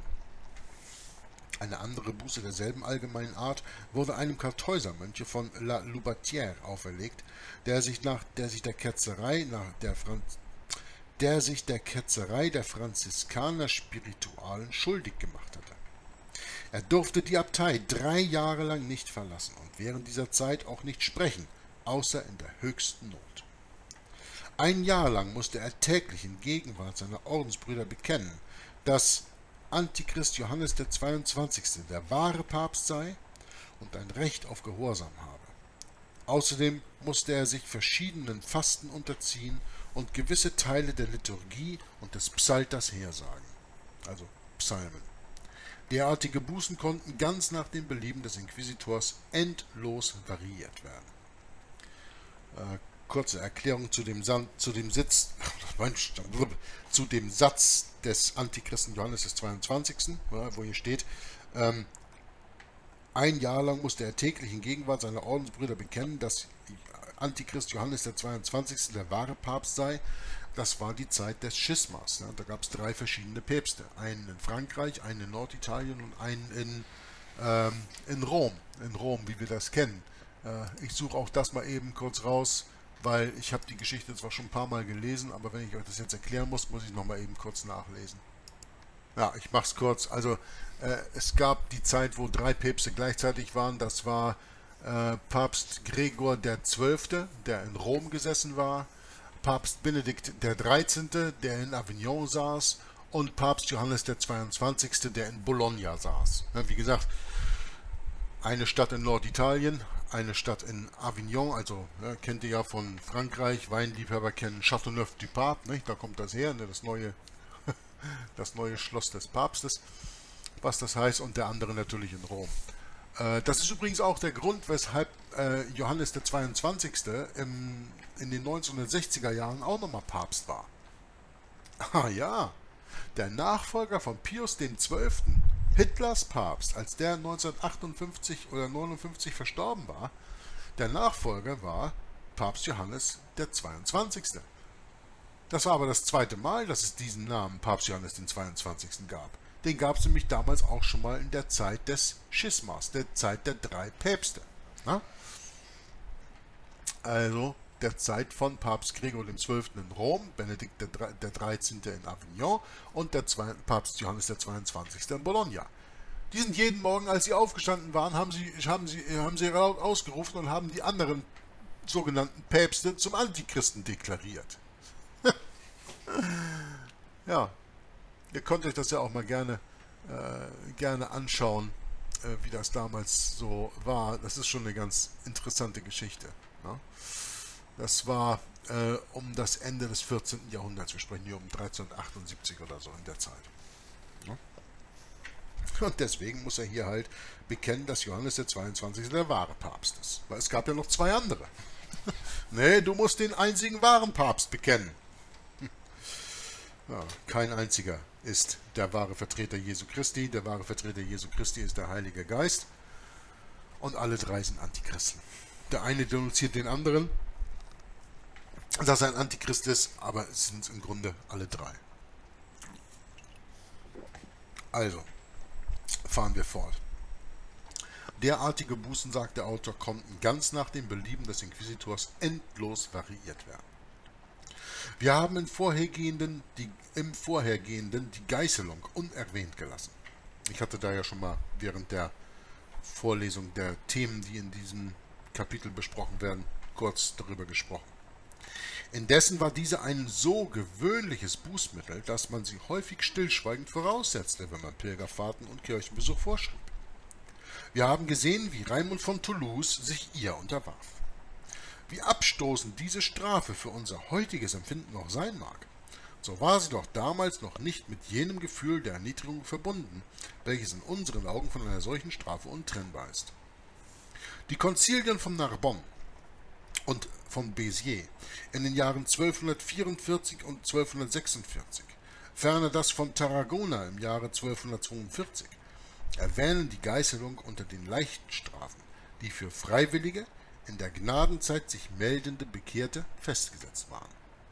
Eine andere Buße derselben allgemeinen Art wurde einem Kartäusermönche von La Loubatière auferlegt, der sich, nach, der, sich der, Ketzerei nach der, Franz, der sich der Ketzerei der Franziskaner-Spiritualen schuldig gemacht hatte. Er durfte die Abtei drei Jahre lang nicht verlassen und während dieser Zeit auch nicht sprechen, außer in der höchsten Not. Ein Jahr lang musste er täglich in Gegenwart seiner Ordensbrüder bekennen, dass Antichrist Johannes der zweiundzwanzigste der wahre Papst sei und ein Recht auf Gehorsam habe. Außerdem musste er sich verschiedenen Fasten unterziehen und gewisse Teile der Liturgie und des Psalters hersagen, also Psalmen. Derartige Bußen konnten ganz nach dem Belieben des Inquisitors endlos variiert werden. Äh, kurze Erklärung zu dem, zu dem Sitz, zu dem Satz des Antichristen Johannes des zweiundzwanzigsten, wo hier steht, ähm, ein Jahr lang musste er täglich in Gegenwart seiner Ordensbrüder bekennen, dass Antichrist Johannes der zweiundzwanzigste der wahre Papst sei. Das war die Zeit des Schismas. Ne? Da gab es drei verschiedene Päpste. Einen in Frankreich, einen in Norditalien und einen in, ähm, in Rom. In Rom, wie wir das kennen. Äh, ich suche auch das mal eben kurz raus, weil ich habe die Geschichte zwar schon ein paar Mal gelesen, aber wenn ich euch das jetzt erklären muss, muss ich noch mal eben kurz nachlesen. Ja, ich mache es kurz. Also äh, es gab die Zeit, wo drei Päpste gleichzeitig waren. Das war äh, Papst Gregor der Zwölfte, der in Rom gesessen war, Papst Benedikt der Dreizehnte, der in Avignon saß, und Papst Johannes der zweiundzwanzigste, der in Bologna saß. Ja, wie gesagt, eine Stadt in Norditalien, eine Stadt in Avignon, also ja, kennt ihr ja von Frankreich, Weinliebhaber kennen Châteauneuf-du-Pape, ne? Da kommt das her, ne? das neue das neue Schloss des Papstes, was das heißt, und der andere natürlich in Rom. Äh, das ist übrigens auch der Grund, weshalb äh, Johannes der zweiundzwanzigste Im, in den neunzehnhundertsechziger Jahren auch nochmal Papst war. Ah ja, der Nachfolger von Pius dem Zwölften Hitlers Papst, als der neunzehnhundertachtundfünfzig oder neunundfünfzig verstorben war, der Nachfolger war Papst Johannes der zweiundzwanzigste. Das war aber das zweite Mal, dass es diesen Namen Papst Johannes den zweiundzwanzigsten gab. Den gab es nämlich damals auch schon mal in der Zeit des Schismas, der Zeit der drei Päpste. Na? Also der Zeit von Papst Gregor der Zwölfte in Rom, Benedikt der dreizehnte in Avignon und der Papst Johannes der zweiundzwanzigste in Bologna. Die sind jeden Morgen, als sie aufgestanden waren, haben sie, haben sie, haben sie laut ausgerufen und haben die anderen sogenannten Päpste zum Antichristen deklariert. Ja, ihr könnt euch das ja auch mal gerne, äh, gerne anschauen, äh, wie das damals so war. Das ist schon eine ganz interessante Geschichte. Ne? Das war äh, um das Ende des vierzehnten Jahrhunderts. Wir sprechen hier um dreizehnhundertachtundsiebzig oder so in der Zeit. Ne? Und deswegen muss er hier halt bekennen, dass Johannes der zweiundzwanzigste der wahre Papst ist. Weil es gab ja noch zwei andere. Nee, du musst den einzigen wahren Papst bekennen. Ja, kein einziger ist der wahre Vertreter Jesu Christi. Der wahre Vertreter Jesu Christi ist der Heilige Geist. Und alle drei sind Antichristen. Der eine denunziert den anderen, dass er ein Antichrist ist, aber es sind im Grunde alle drei. Also, fahren wir fort. Derartige Bußen, sagt der Autor, konnten ganz nach dem Belieben des Inquisitors endlos variiert werden. Wir haben im Vorhergehenden, die, im Vorhergehenden die Geißelung unerwähnt gelassen. Ich hatte da ja schon mal während der Vorlesung der Themen, die in diesem Kapitel besprochen werden, kurz darüber gesprochen. Indessen war diese ein so gewöhnliches Bußmittel, dass man sie häufig stillschweigend voraussetzte, wenn man Pilgerfahrten und Kirchenbesuch vorschrieb. Wir haben gesehen, wie Raimund von Toulouse sich ihr unterwarf. Wie abstoßend diese Strafe für unser heutiges Empfinden noch sein mag, so war sie doch damals noch nicht mit jenem Gefühl der Erniedrigung verbunden, welches in unseren Augen von einer solchen Strafe untrennbar ist. Die Konzilien von Narbonne und von Béziers in den Jahren zwölfhundertvierundvierzig und zwölfhundertsechsundvierzig, ferner das von Tarragona im Jahre zwölfhundertzweiundvierzig, erwähnen die Geißelung unter den leichten Strafen, die für Freiwillige, in der Gnadenzeit sich meldende Bekehrte festgesetzt waren.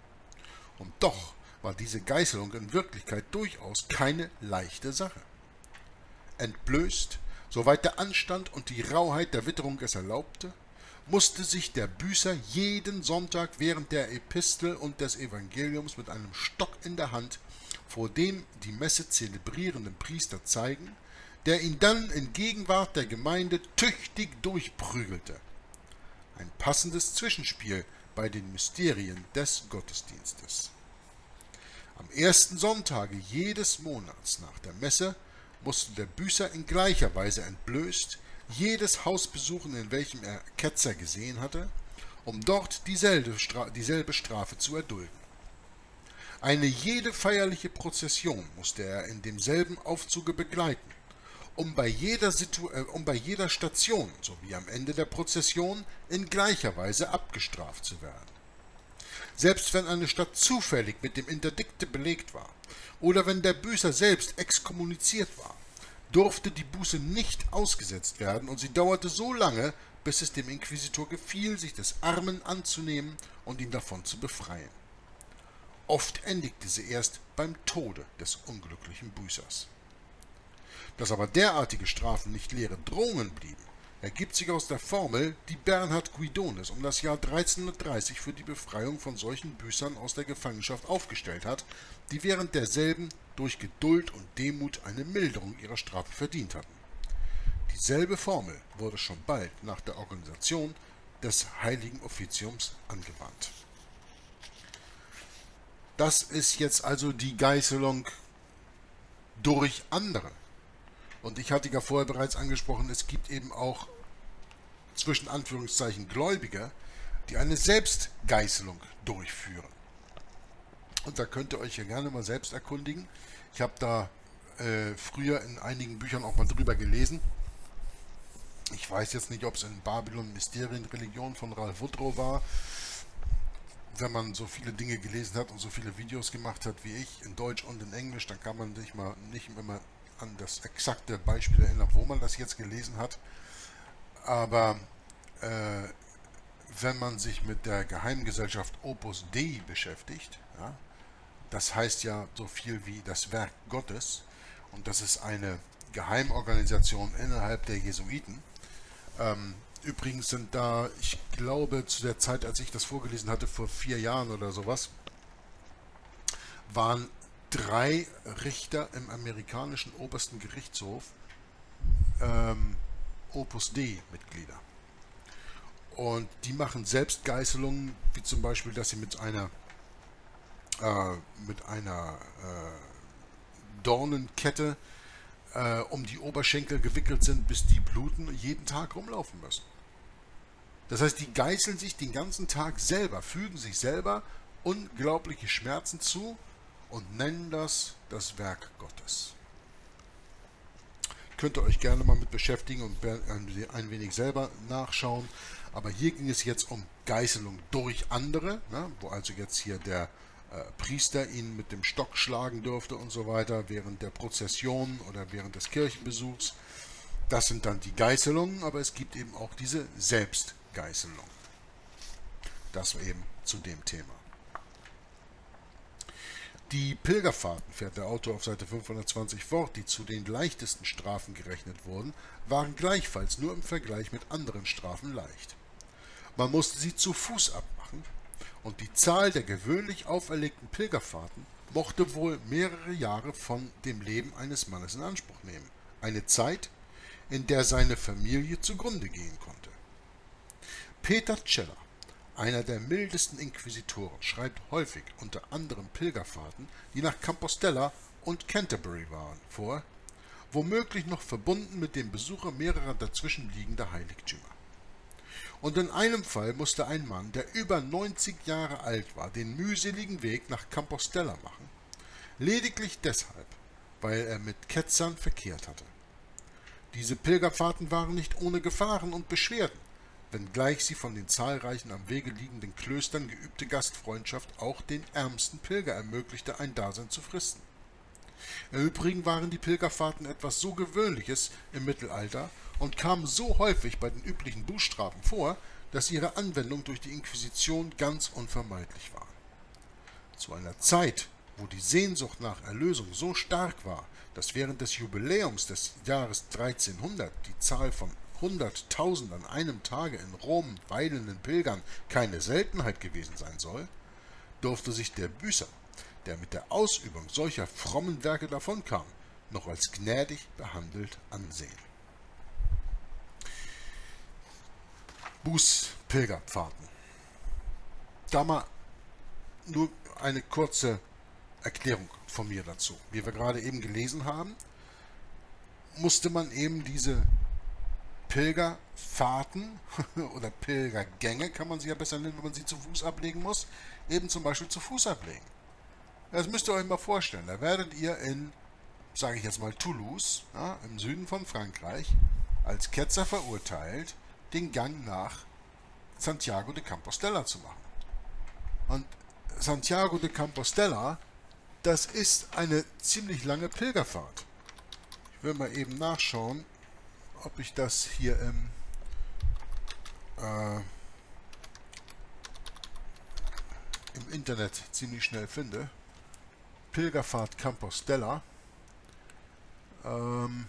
Und doch war diese Geißelung in Wirklichkeit durchaus keine leichte Sache. Entblößt, soweit der Anstand und die Rauheit der Witterung es erlaubte, musste sich der Büßer jeden Sonntag während der Epistel und des Evangeliums mit einem Stock in der Hand vor dem die Messe zelebrierenden Priester zeigen, der ihn dann in Gegenwart der Gemeinde tüchtig durchprügelte. Ein passendes Zwischenspiel bei den Mysterien des Gottesdienstes. Am ersten Sonntage jedes Monats nach der Messe musste der Büßer in gleicher Weise entblößt jedes Haus besuchen, in welchem er Ketzer gesehen hatte, um dort dieselbe, Stra- dieselbe Strafe zu erdulden. Eine jede feierliche Prozession musste er in demselben Aufzuge begleiten, um bei jeder, Situ äh, um bei jeder Station sowie am Ende der Prozession in gleicher Weise abgestraft zu werden. Selbst wenn eine Stadt zufällig mit dem Interdikte belegt war oder wenn der Büßer selbst exkommuniziert war, durfte die Buße nicht ausgesetzt werden und sie dauerte so lange, bis es dem Inquisitor gefiel, sich des Armen anzunehmen und ihn davon zu befreien. Oft endigte sie erst beim Tode des unglücklichen Büßers. Dass aber derartige Strafen nicht leere Drohungen blieben, ergibt sich aus der Formel, die Bernhard Guidonis um das Jahr dreizehnhundertdreißig für die Befreiung von solchen Büßern aus der Gefangenschaft aufgestellt hat, die während derselben durch Geduld und Demut eine Milderung ihrer Strafe verdient hatten. Dieselbe Formel wurde schon bald nach der Organisation des Heiligen Offiziums angewandt. Das ist jetzt also die Geißelung durch andere. Und ich hatte ja vorher bereits angesprochen, es gibt eben auch zwischen Anführungszeichen Gläubige, die eine Selbstgeißelung durchführen. Und da könnt ihr euch ja gerne mal selbst erkundigen. Ich habe da äh, früher in einigen Büchern auch mal drüber gelesen. Ich weiß jetzt nicht, ob es in Babylon Mysterien Religion von Ralph Woodrow war. Wenn man so viele Dinge gelesen hat und so viele Videos gemacht hat wie ich, in Deutsch und in Englisch, dann kann man sich mal nicht immer an das exakte Beispiel erinnern, wo man das jetzt gelesen hat. Aber äh, wenn man sich mit der Geheimgesellschaft Opus Dei beschäftigt, ja, das heißt ja so viel wie das Werk Gottes, und das ist eine Geheimorganisation innerhalb der Jesuiten. Ähm, übrigens sind da, ich glaube, zu der Zeit, als ich das vorgelesen hatte, vor vier Jahren oder sowas, waren drei Richter im amerikanischen obersten Gerichtshof ähm, Opus Dei-Mitglieder. Und die machen selbst Geißelungen, wie zum Beispiel, dass sie mit einer äh, mit einer äh, Dornenkette äh, um die Oberschenkel gewickelt sind, bis die bluten und jeden Tag rumlaufen müssen. Das heißt, die geißeln sich den ganzen Tag selber, fügen sich selber unglaubliche Schmerzen zu und nennen das das Werk Gottes. Könnt ihr euch gerne mal mit beschäftigen und ein wenig selber nachschauen. Aber hier ging es jetzt um Geißelung durch andere, ne, wo also jetzt hier der äh, Priester ihn mit dem Stock schlagen durfte und so weiter, während der Prozession oder während des Kirchenbesuchs. Das sind dann die Geißelungen, aber es gibt eben auch diese Selbstgeißelung. Das eben zu dem Thema. Die Pilgerfahrten, fährt der Autor auf Seite fünfhundertzwanzig fort, die zu den leichtesten Strafen gerechnet wurden, waren gleichfalls nur im Vergleich mit anderen Strafen leicht. Man musste sie zu Fuß abmachen, und die Zahl der gewöhnlich auferlegten Pilgerfahrten mochte wohl mehrere Jahre von dem Leben eines Mannes in Anspruch nehmen, eine Zeit, in der seine Familie zugrunde gehen konnte. Peter Celler, einer der mildesten Inquisitoren, schreibt häufig unter anderem Pilgerfahrten, die nach Compostela und Canterbury waren, vor, womöglich noch verbunden mit dem Besuche mehrerer dazwischenliegender Heiligtümer. Und in einem Fall musste ein Mann, der über neunzig Jahre alt war, den mühseligen Weg nach Compostela machen, lediglich deshalb, weil er mit Ketzern verkehrt hatte. Diese Pilgerfahrten waren nicht ohne Gefahren und Beschwerden, wenngleich sie von den zahlreichen am Wege liegenden Klöstern geübte Gastfreundschaft auch den ärmsten Pilger ermöglichte, ein Dasein zu fristen. Im Übrigen waren die Pilgerfahrten etwas so Gewöhnliches im Mittelalter und kamen so häufig bei den üblichen Bußstrafen vor, dass ihre Anwendung durch die Inquisition ganz unvermeidlich war. Zu einer Zeit, wo die Sehnsucht nach Erlösung so stark war, dass während des Jubiläums des Jahres dreizehnhundert die Zahl von hunderttausend an einem Tage in Rom weilenden Pilgern keine Seltenheit gewesen sein soll, durfte sich der Büßer, der mit der Ausübung solcher frommen Werke davonkam, noch als gnädig behandelt ansehen. Bußpilgerpfaden. Da mal nur eine kurze Erklärung von mir dazu. Wie wir gerade eben gelesen haben, musste man eben diese Pilgerfahrten oder Pilgergänge, kann man sie ja besser nennen, wenn man sie zu Fuß ablegen muss, eben zum Beispiel zu Fuß ablegen. Das müsst ihr euch mal vorstellen. Da werdet ihr in, sage ich jetzt mal, Toulouse, ja, im Süden von Frankreich, als Ketzer verurteilt, den Gang nach Santiago de Compostela zu machen. Und Santiago de Compostela, das ist eine ziemlich lange Pilgerfahrt. Ich will mal eben nachschauen, ob ich das hier im äh, im Internet ziemlich schnell finde. Pilgerfahrt Compostela. Ähm,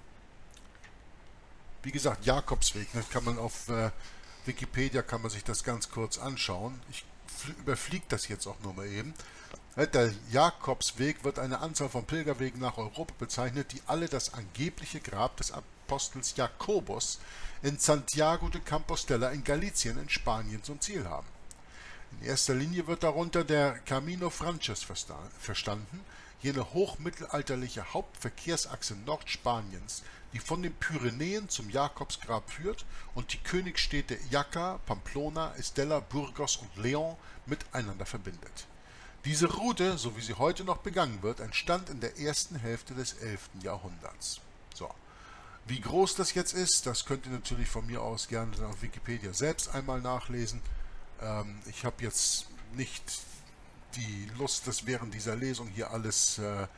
wie gesagt, Jakobsweg, das kann man auf äh, Wikipedia, kann man sich das ganz kurz anschauen. Ich überfliege das jetzt auch nur mal eben. Der Jakobsweg wird eine Anzahl von Pilgerwegen nach Europa bezeichnet, die alle das angebliche Grab des Apostels Jakobus in Santiago de Compostela in Galicien in Spanien zum Ziel haben. In erster Linie wird darunter der Camino Frances verstanden, jene hochmittelalterliche Hauptverkehrsachse Nordspaniens, die von den Pyrenäen zum Jakobsgrab führt und die Königsstädte Jaca, Pamplona, Estella, Burgos und León miteinander verbindet. Diese Route, so wie sie heute noch begangen wird, entstand in der ersten Hälfte des elften Jahrhunderts. So. Wie groß das jetzt ist, das könnt ihr natürlich von mir aus gerne auf Wikipedia selbst einmal nachlesen. Ähm, ich habe jetzt nicht die Lust, das während dieser Lesung hier alles äh,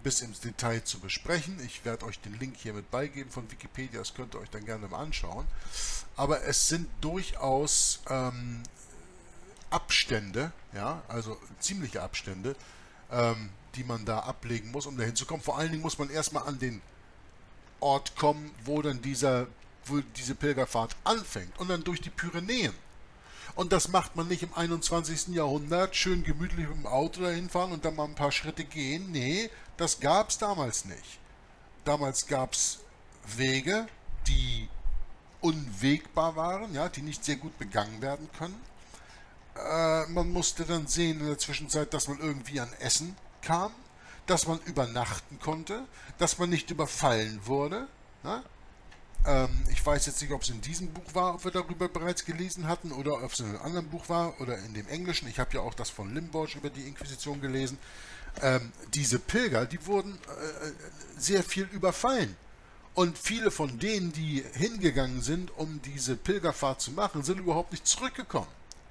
bis ins Detail zu besprechen. Ich werde euch den Link hier mit beigeben von Wikipedia, das könnt ihr euch dann gerne mal anschauen. Aber es sind durchaus ähm, Abstände, ja, also ziemliche Abstände, ähm, die man da ablegen muss, um dahin zu kommen. Vor allen Dingen muss man erstmal an den Ort kommen, wo dann dieser, wo diese Pilgerfahrt anfängt, und dann durch die Pyrenäen. Und das macht man nicht im einundzwanzigsten Jahrhundert, schön gemütlich mit dem Auto dahin fahren und dann mal ein paar Schritte gehen. Nee, das gab es damals nicht. Damals gab es Wege, die unwegbar waren, ja, die nicht sehr gut begangen werden können. Äh, man musste dann sehen in der Zwischenzeit, dass man irgendwie an Essen kam, dass man übernachten konnte, dass man nicht überfallen wurde. Ne? Ähm, ich weiß jetzt nicht, ob es in diesem Buch war, ob wir darüber bereits gelesen hatten, oder ob es in einem anderen Buch war, oder in dem Englischen. Ich habe ja auch das von Limborch über die Inquisition gelesen. Ähm, diese Pilger, die wurden äh, sehr viel überfallen. Und viele von denen, die hingegangen sind, um diese Pilgerfahrt zu machen, sind überhaupt nicht zurückgekommen.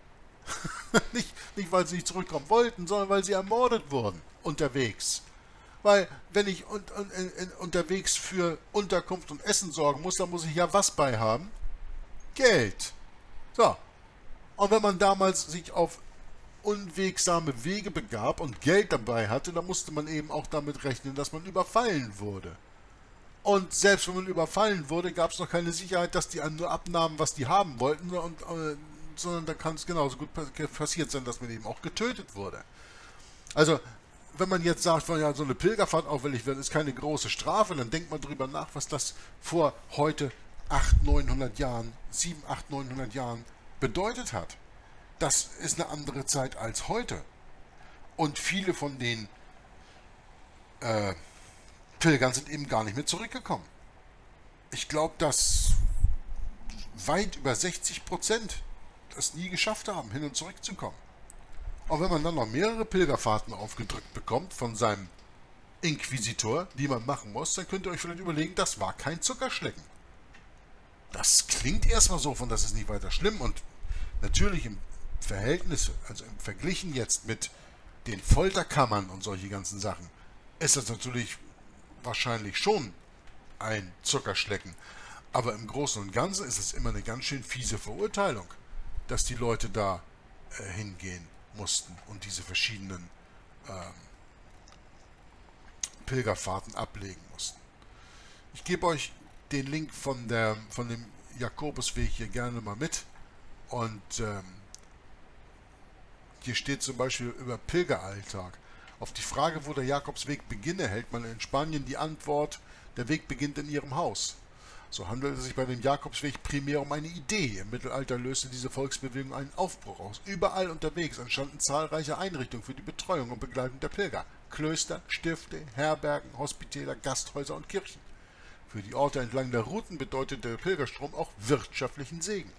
nicht, nicht, weil sie nicht zurückkommen wollten, sondern weil sie ermordet wurden unterwegs. Weil, wenn ich un, un, un, unterwegs für Unterkunft und Essen sorgen muss, dann muss ich ja was bei haben? Geld. So. Und wenn man damals sich auf unwegsame Wege begab und Geld dabei hatte, dann musste man eben auch damit rechnen, dass man überfallen wurde. Und selbst wenn man überfallen wurde, gab es noch keine Sicherheit, dass die nur abnahmen, was die haben wollten, und, äh, sondern da kann es genauso gut passiert sein, dass man eben auch getötet wurde. Also, wenn man jetzt sagt, ja, so eine Pilgerfahrt auffällig wird, ist keine große Strafe, dann denkt man darüber nach, was das vor heute achthundert, neunhundert Jahren, sieben, acht, neunhundert Jahren bedeutet hat. Das ist eine andere Zeit als heute. Und viele von den äh, Pilgern sind eben gar nicht mehr zurückgekommen. Ich glaube, dass weit über sechzig Prozent es nie geschafft haben, hin und zurück zu kommen. Und wenn man dann noch mehrere Pilgerfahrten aufgedrückt bekommt von seinem Inquisitor, die man machen muss, dann könnt ihr euch vielleicht überlegen, das war kein Zuckerschlecken. Das klingt erstmal so, von das ist nicht weiter schlimm, und natürlich im Verhältnis, also im Verglichen jetzt mit den Folterkammern und solche ganzen Sachen, ist das natürlich wahrscheinlich schon ein Zuckerschlecken. Aber im Großen und Ganzen ist es immer eine ganz schön fiese Verurteilung, dass die Leute da äh, hingehen mussten und diese verschiedenen ähm, Pilgerfahrten ablegen mussten. Ich gebe euch den Link von, der, von dem Jakobusweg hier gerne mal mit, und ähm, hier steht zum Beispiel über Pilgeralltag. Auf die Frage, wo der Jakobsweg beginne, hält man in Spanien die Antwort, der Weg beginnt in ihrem Haus. So handelt es sich bei dem Jakobsweg primär um eine Idee. Im Mittelalter löste diese Volksbewegung einen Aufbruch aus. Überall unterwegs entstanden zahlreiche Einrichtungen für die Betreuung und Begleitung der Pilger. Klöster, Stifte, Herbergen, Hospitäler, Gasthäuser und Kirchen. Für die Orte entlang der Routen bedeutet der Pilgerstrom auch wirtschaftlichen Segen.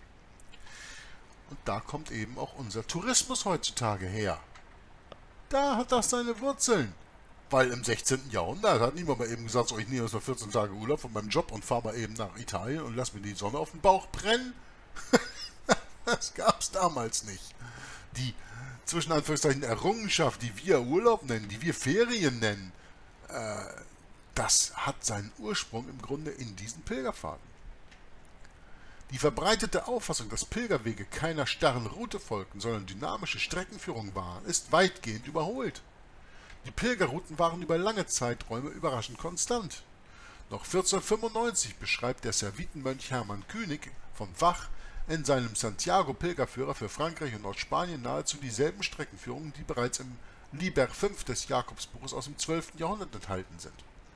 Und da kommt eben auch unser Tourismus heutzutage her. Da hat das seine Wurzeln. Weil im sechzehnten Jahrhundert hat niemand mal eben gesagt, so, ich nehme jetzt mal vierzehn Tage Urlaub von meinem Job und fahre mal eben nach Italien und lass mir die Sonne auf den Bauch brennen. Das gab es damals nicht. Die, zwischen Anführungszeichen, Errungenschaft, die wir Urlaub nennen, die wir Ferien nennen, äh, das hat seinen Ursprung im Grunde in diesen Pilgerfahrten. Die verbreitete Auffassung, dass Pilgerwege keiner starren Route folgten, sondern dynamische Streckenführung waren, ist weitgehend überholt. Die Pilgerrouten waren über lange Zeiträume überraschend konstant. Noch vierzehnhundertfünfundneunzig beschreibt der Servitenmönch Hermann König von Vach in seinem Santiago-Pilgerführer für Frankreich und Nordspanien nahezu dieselben Streckenführungen, die bereits im Liber fünf des Jakobsbuches aus dem zwölften Jahrhundert enthalten sind.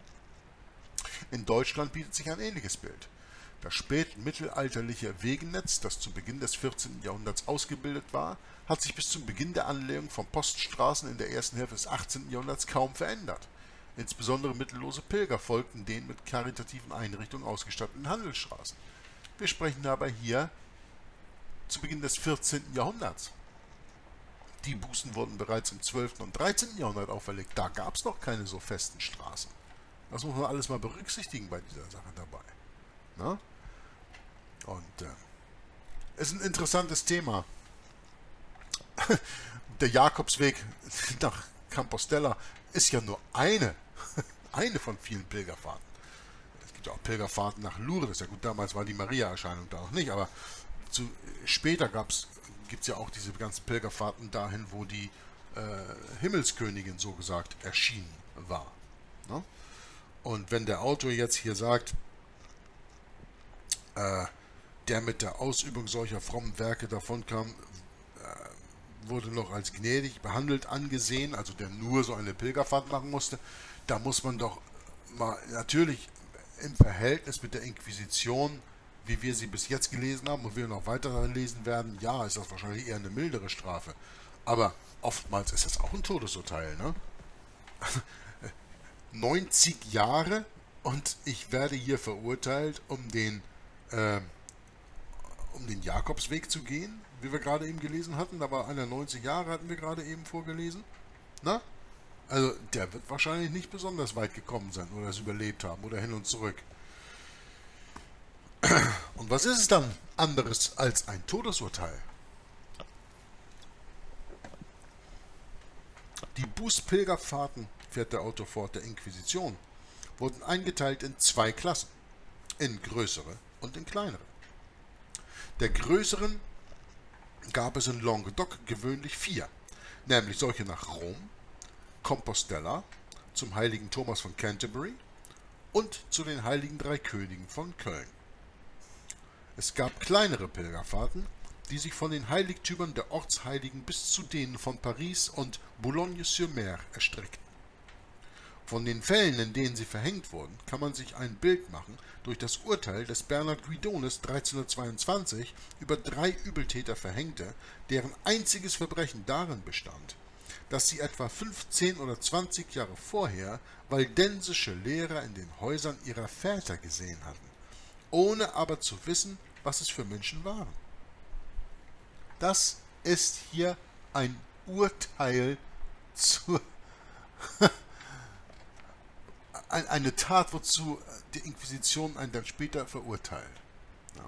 In Deutschland bietet sich ein ähnliches Bild. Das spätmittelalterliche Wegennetz, das zu Beginn des vierzehnten Jahrhunderts ausgebildet war, hat sich bis zum Beginn der Anlegung von Poststraßen in der ersten Hälfte des achtzehnten Jahrhunderts kaum verändert. Insbesondere mittellose Pilger folgten den mit karitativen Einrichtungen ausgestatteten Handelsstraßen. Wir sprechen dabei hier zu Beginn des vierzehnten Jahrhunderts. Die Bußen wurden bereits im zwölften und dreizehnten Jahrhundert auferlegt. Da gab es noch keine so festen Straßen. Das muss man alles mal berücksichtigen bei dieser Sache dabei. Na? Und äh, es ist ein interessantes Thema. Der Jakobsweg nach Compostela ist ja nur eine Eine von vielen Pilgerfahrten. Es gibt ja auch Pilgerfahrten nach Lourdes. Ja gut, damals war die Maria-Erscheinung da noch nicht, aber zu, später gibt es ja auch diese ganzen Pilgerfahrten dahin, wo die äh, Himmelskönigin so gesagt erschienen war. Ne? Und wenn der Autor jetzt hier sagt, äh, der mit der Ausübung solcher frommen Werke davonkam, äh, wurde noch als gnädig behandelt angesehen, also der nur so eine Pilgerfahrt machen musste, da muss man doch mal natürlich im Verhältnis mit der Inquisition, wie wir sie bis jetzt gelesen haben und wir noch weiter lesen werden, ja, ist das wahrscheinlich eher eine mildere Strafe. Aber oftmals ist das auch ein Todesurteil, ne? neunzig Jahre und ich werde hier verurteilt, um den, äh, um den Jakobsweg zu gehen, wie wir gerade eben gelesen hatten. Da war einer neunzig Jahre, hatten wir gerade eben vorgelesen. Na? Also der wird wahrscheinlich nicht besonders weit gekommen sein oder es überlebt haben oder hin und zurück. Und was ist es dann anderes als ein Todesurteil? Die Bußpilgerfahrten, fährt der Autor fort, der Inquisition, wurden eingeteilt in zwei Klassen, in größere und in kleinere. Der größeren gab es in Languedoc gewöhnlich vier, nämlich solche nach Rom, Compostela, zum heiligen Thomas von Canterbury und zu den heiligen drei Königen von Köln. Es gab kleinere Pilgerfahrten, die sich von den Heiligtümern der Ortsheiligen bis zu denen von Paris und Boulogne-sur-Mer erstreckten. Von den Fällen, in denen sie verhängt wurden, kann man sich ein Bild machen durch das Urteil des Bernhard Guidonis dreizehnhundertzweiundzwanzig über drei Übeltäter verhängte, deren einziges Verbrechen darin bestand, dass sie etwa fünfzehn oder zwanzig Jahre vorher waldensische Lehrer in den Häusern ihrer Väter gesehen hatten, ohne aber zu wissen, was es für Menschen waren. Das ist hier ein Urteil zur eine Tat, wozu die Inquisition einen dann später verurteilt. Ja.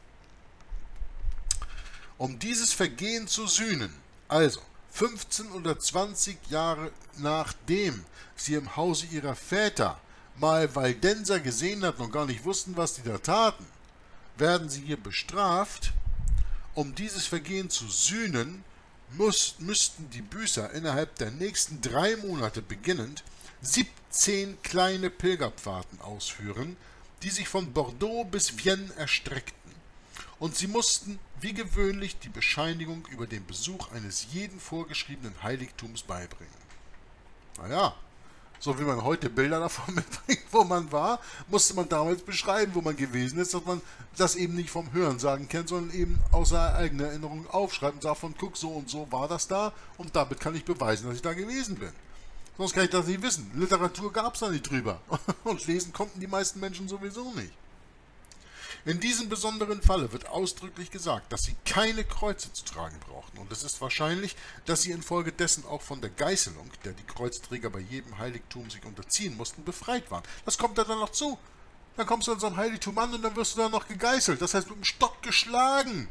Um dieses Vergehen zu sühnen, also fünfzehn oder zwanzig Jahre nachdem sie im Hause ihrer Väter mal Waldenser gesehen hatten und gar nicht wussten, was die da taten, werden sie hier bestraft. Um dieses Vergehen zu sühnen, muss, müssten die Büßer innerhalb der nächsten drei Monate beginnend siebzehn kleine Pilgerpfaden ausführen, die sich von Bordeaux bis Vienne erstreckten, und sie mussten wie gewöhnlich die Bescheinigung über den Besuch eines jeden vorgeschriebenen Heiligtums beibringen. Naja, so wie man heute Bilder davon mitbringt, wo man war, musste man damals beschreiben, wo man gewesen ist, dass man das eben nicht vom Hörensagen kennt, sondern eben aus seiner eigenen Erinnerung aufschreibt und sagt von, guck, so und so war das da und damit kann ich beweisen, dass ich da gewesen bin. Sonst kann ich das nicht wissen. Literatur gab es da nicht drüber. Und lesen konnten die meisten Menschen sowieso nicht. In diesem besonderen Falle wird ausdrücklich gesagt, dass sie keine Kreuze zu tragen brauchten. Und es ist wahrscheinlich, dass sie infolgedessen auch von der Geißelung, der die Kreuzträger bei jedem Heiligtum sich unterziehen mussten, befreit waren. Das kommt da dann noch zu. Dann kommst du an so einem Heiligtum an und dann wirst du da noch gegeißelt. Das heißt, mit dem Stock geschlagen.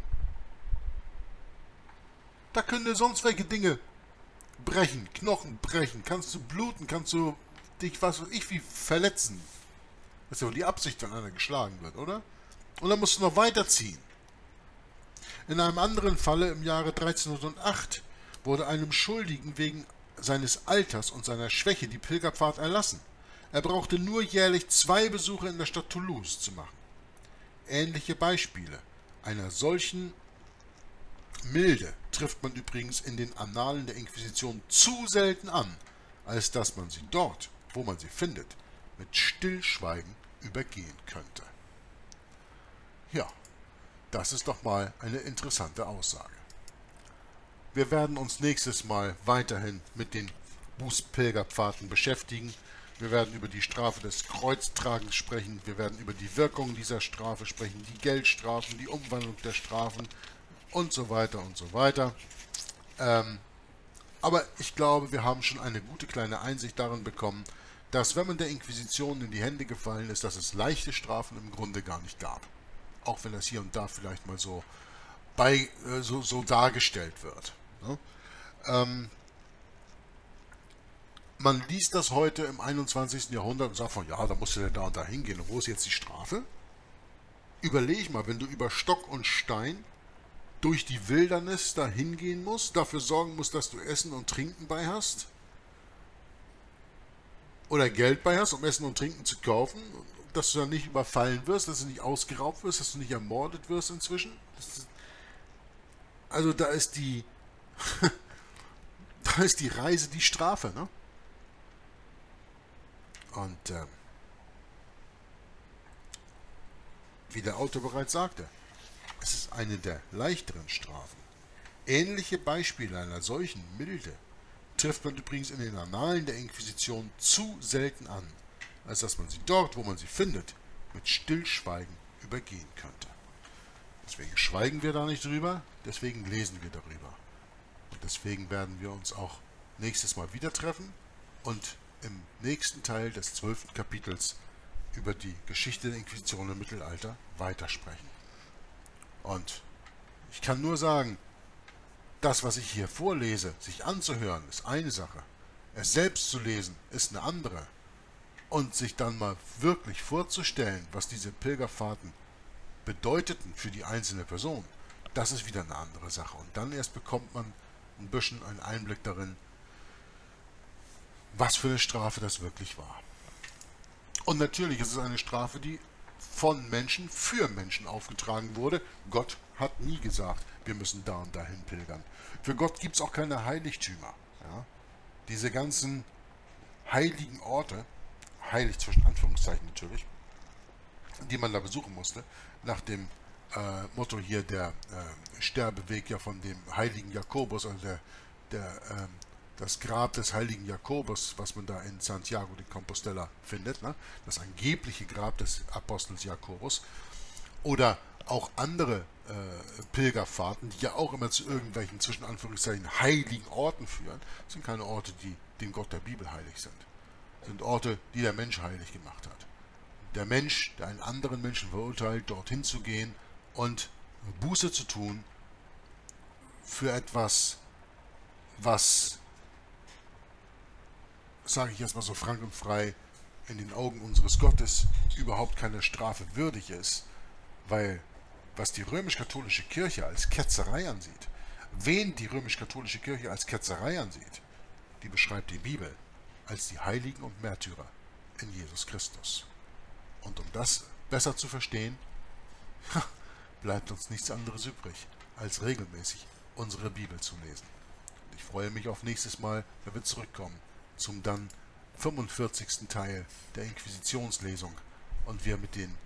Da können dir sonst welche Dinge brechen, Knochen brechen, kannst du bluten, kannst du dich, was weiß ich, wie verletzen. Das ist ja wohl die Absicht, wenn einer geschlagen wird, oder? Und dann musst du noch weiterziehen. In einem anderen Falle im Jahre dreizehnhundertacht wurde einem Schuldigen wegen seines Alters und seiner Schwäche die Pilgerpfad erlassen. Er brauchte nur jährlich zwei Besuche in der Stadt Toulouse zu machen. Ähnliche Beispiele einer solchen Milde trifft man übrigens in den Annalen der Inquisition zu selten an, als dass man sie dort, wo man sie findet, mit Stillschweigen übergehen könnte. Ja, das ist doch mal eine interessante Aussage. Wir werden uns nächstes Mal weiterhin mit den Bußpilgerpfaden beschäftigen. Wir werden über die Strafe des Kreuztragens sprechen. Wir werden über die Wirkung dieser Strafe sprechen, die Geldstrafen, die Umwandlung der Strafen und so weiter und so weiter. Ähm, aber ich glaube, wir haben schon eine gute kleine Einsicht darin bekommen, dass, wenn man der Inquisition in die Hände gefallen ist, dass es leichte Strafen im Grunde gar nicht gab. Auch wenn das hier und da vielleicht mal so, bei, äh, so, so dargestellt wird. Ne? Ähm, Man liest das heute im einundzwanzigsten Jahrhundert und sagt von, ja, da musst du da und da hingehen. Und wo ist jetzt die Strafe? Überleg mal, wenn du über Stock und Stein durch die Wildernis da hingehen musst, dafür sorgen musst, dass du Essen und Trinken bei hast, oder Geld bei hast, um Essen und Trinken zu kaufen, dass du dann nicht überfallen wirst, dass du nicht ausgeraubt wirst, dass du nicht ermordet wirst inzwischen. Ist, also da ist die da ist die Reise die Strafe, ne? Und äh, wie der Autor bereits sagte, es ist eine der leichteren Strafen. Ähnliche Beispiele einer solchen Milde trifft man übrigens in den Annalen der Inquisition zu selten an, als dass man sie dort, wo man sie findet, mit Stillschweigen übergehen könnte. Deswegen schweigen wir da nicht drüber, deswegen lesen wir darüber. Und deswegen werden wir uns auch nächstes Mal wieder treffen und im nächsten Teil des zwölften Kapitels über die Geschichte der Inquisition im Mittelalter weitersprechen. Und ich kann nur sagen, das, was ich hier vorlese, sich anzuhören, ist eine Sache. Es selbst zu lesen, ist eine andere. Und sich dann mal wirklich vorzustellen, was diese Pilgerfahrten bedeuteten für die einzelne Person, das ist wieder eine andere Sache. Und dann erst bekommt man ein bisschen einen Einblick darin, was für eine Strafe das wirklich war. Und natürlich ist es eine Strafe, die von Menschen für Menschen aufgetragen wurde. Gott hat nie gesagt, wir müssen da und dahin pilgern. Für Gott gibt es auch keine Heiligtümer. Ja? Diese ganzen heiligen Orte, heilig zwischen Anführungszeichen natürlich, die man da besuchen musste, nach dem äh, Motto hier der äh, Sterbeweg ja von dem heiligen Jakobus, also der, der, äh, das Grab des heiligen Jakobus, was man da in Santiago de Compostela findet, ne? Das angebliche Grab des Apostels Jakobus, oder auch andere äh, Pilgerfahrten, die ja auch immer zu irgendwelchen, zwischen Anführungszeichen, heiligen Orten führen, sind keine Orte, die dem Gott der Bibel heilig sind. Sind Orte, die der Mensch heilig gemacht hat. Der Mensch, der einen anderen Menschen verurteilt, dorthin zu gehen und Buße zu tun für etwas, was, sage ich jetzt mal so frank und frei, in den Augen unseres Gottes überhaupt keine Strafe würdig ist, weil was die römisch-katholische Kirche als Ketzerei ansieht, wen die römisch-katholische Kirche als Ketzerei ansieht, die beschreibt die Bibel als die Heiligen und Märtyrer in Jesus Christus. Und um das besser zu verstehen, bleibt uns nichts anderes übrig, als regelmäßig unsere Bibel zu lesen. Ich freue mich auf nächstes Mal, wenn wir zurückkommen zum dann fünfundvierzigsten Teil der Inquisitionslesung und wir mit den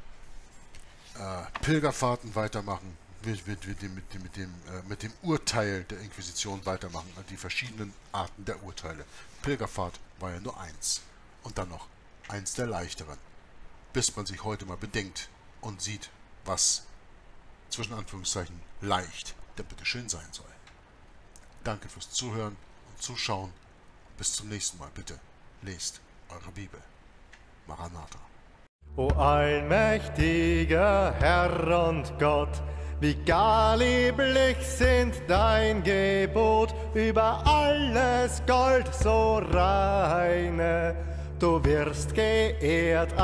äh, Pilgerfahrten weitermachen, mit, mit, mit, dem, mit, dem, mit, dem, äh, mit dem Urteil der Inquisition weitermachen, die verschiedenen Arten der Urteile. Pilgerfahrt war ja nur eins und dann noch eins der leichteren, bis man sich heute mal bedenkt und sieht, was zwischen Anführungszeichen leicht denn bitte schön sein soll. Danke fürs Zuhören und Zuschauen. Bis zum nächsten Mal. Bitte lest eure Bibel. Maranatha. O allmächtiger Herr und Gott, wie gar lieblich sind dein Gebot, über alles Gold so reine. Du wirst geehrt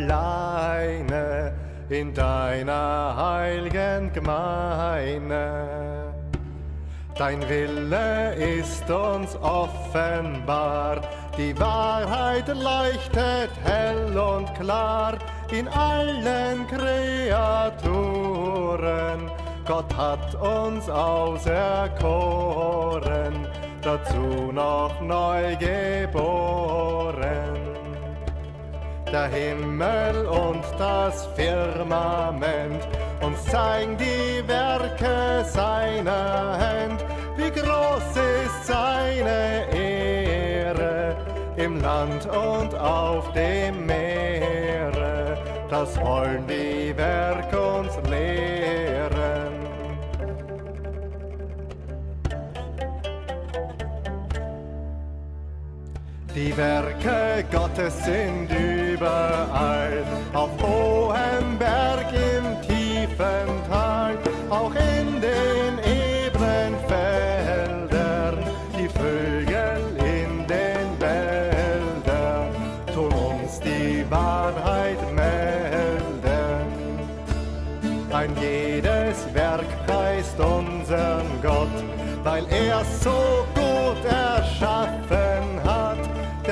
alleine in deiner heiligen Gemeinde. Dein Wille ist uns offenbar, die Wahrheit leuchtet hell und klar in allen Kreaturen. Gott hat uns auserkoren, dazu noch neu geboren. Der Himmel und das Firmament uns zeigen die Werke seiner Hand. Wie groß ist seine Ehre im Land und auf dem Meere, das wollen die Werke uns lehren. Die Werke Gottes sind überall, auf hohem Berg, im tiefen Tal, auch in den ebenen Feldern, die Vögel in den Bergen.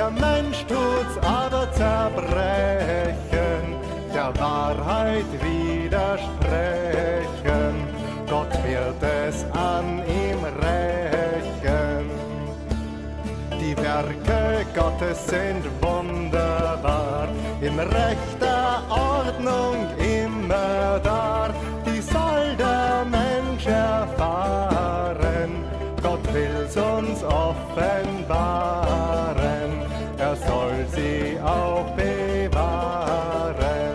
Der Mensch tut's aber zerbrechen, der Wahrheit widersprechen. Gott wird es an ihm rächen. Die Werke Gottes sind wunderbar, in rechter Ordnung immer da. Die soll der Mensch erfahren, Gott will's uns offenbaren, er soll sie auch bewahren.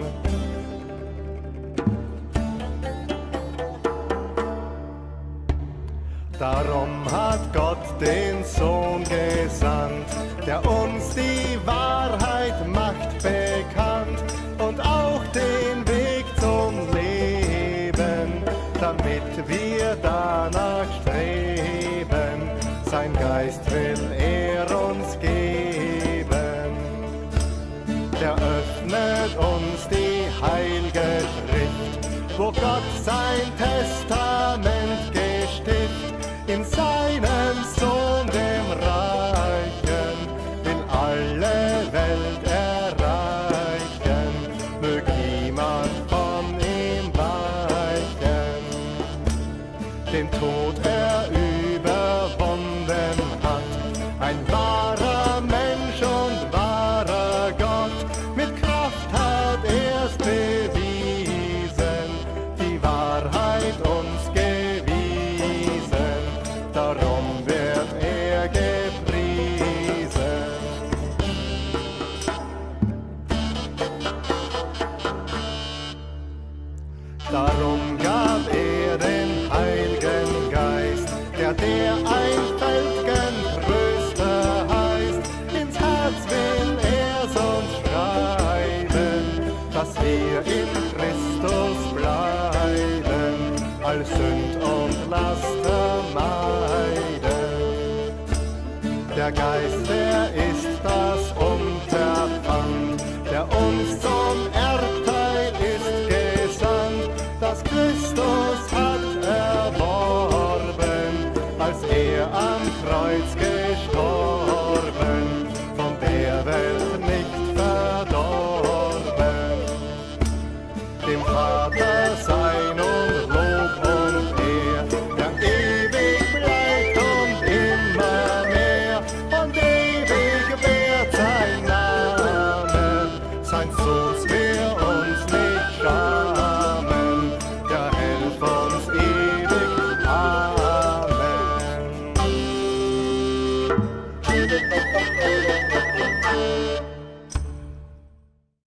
Darum hat Gott den Sohn gesandt, der uns die Wahrheit macht bekannt und auch den Weg zum Leben, damit wir danach streben. Sein Geist will er uns geben. Der öffnet uns die heilige Schrift, wo Gott sein Testament gestiftet. In seinem Sohn, dem Reichen, will alle Welt erreichen, mög niemand von ihm weichen. Den Tod er überwunden hat, ein wahrer Mensch und wahrer Gott, mit Kraft hat er's bewiesen, die Wahrheit uns gewiesen. Darum wird er gepriesen. Darum gab er den Heiligen Geist, der der einfältigen Tröster heißt. Ins Herz will er's uns schreiben, dass wir in Christus bleiben, all Sünd und Laster meiden. Der Geist, der ist das Unterpfand, der uns zum Erbteil ist gesandt, das Christus hat erworben, als er am Kreuz gestorben, von der Welt nicht verdorben. Dem Vater sei nun Lob und Ehr, der ewig bleibt und immer mehr, und ewig wird sein Name, sein Sohn wir uns nicht schamen, der hilft uns ewig. Amen.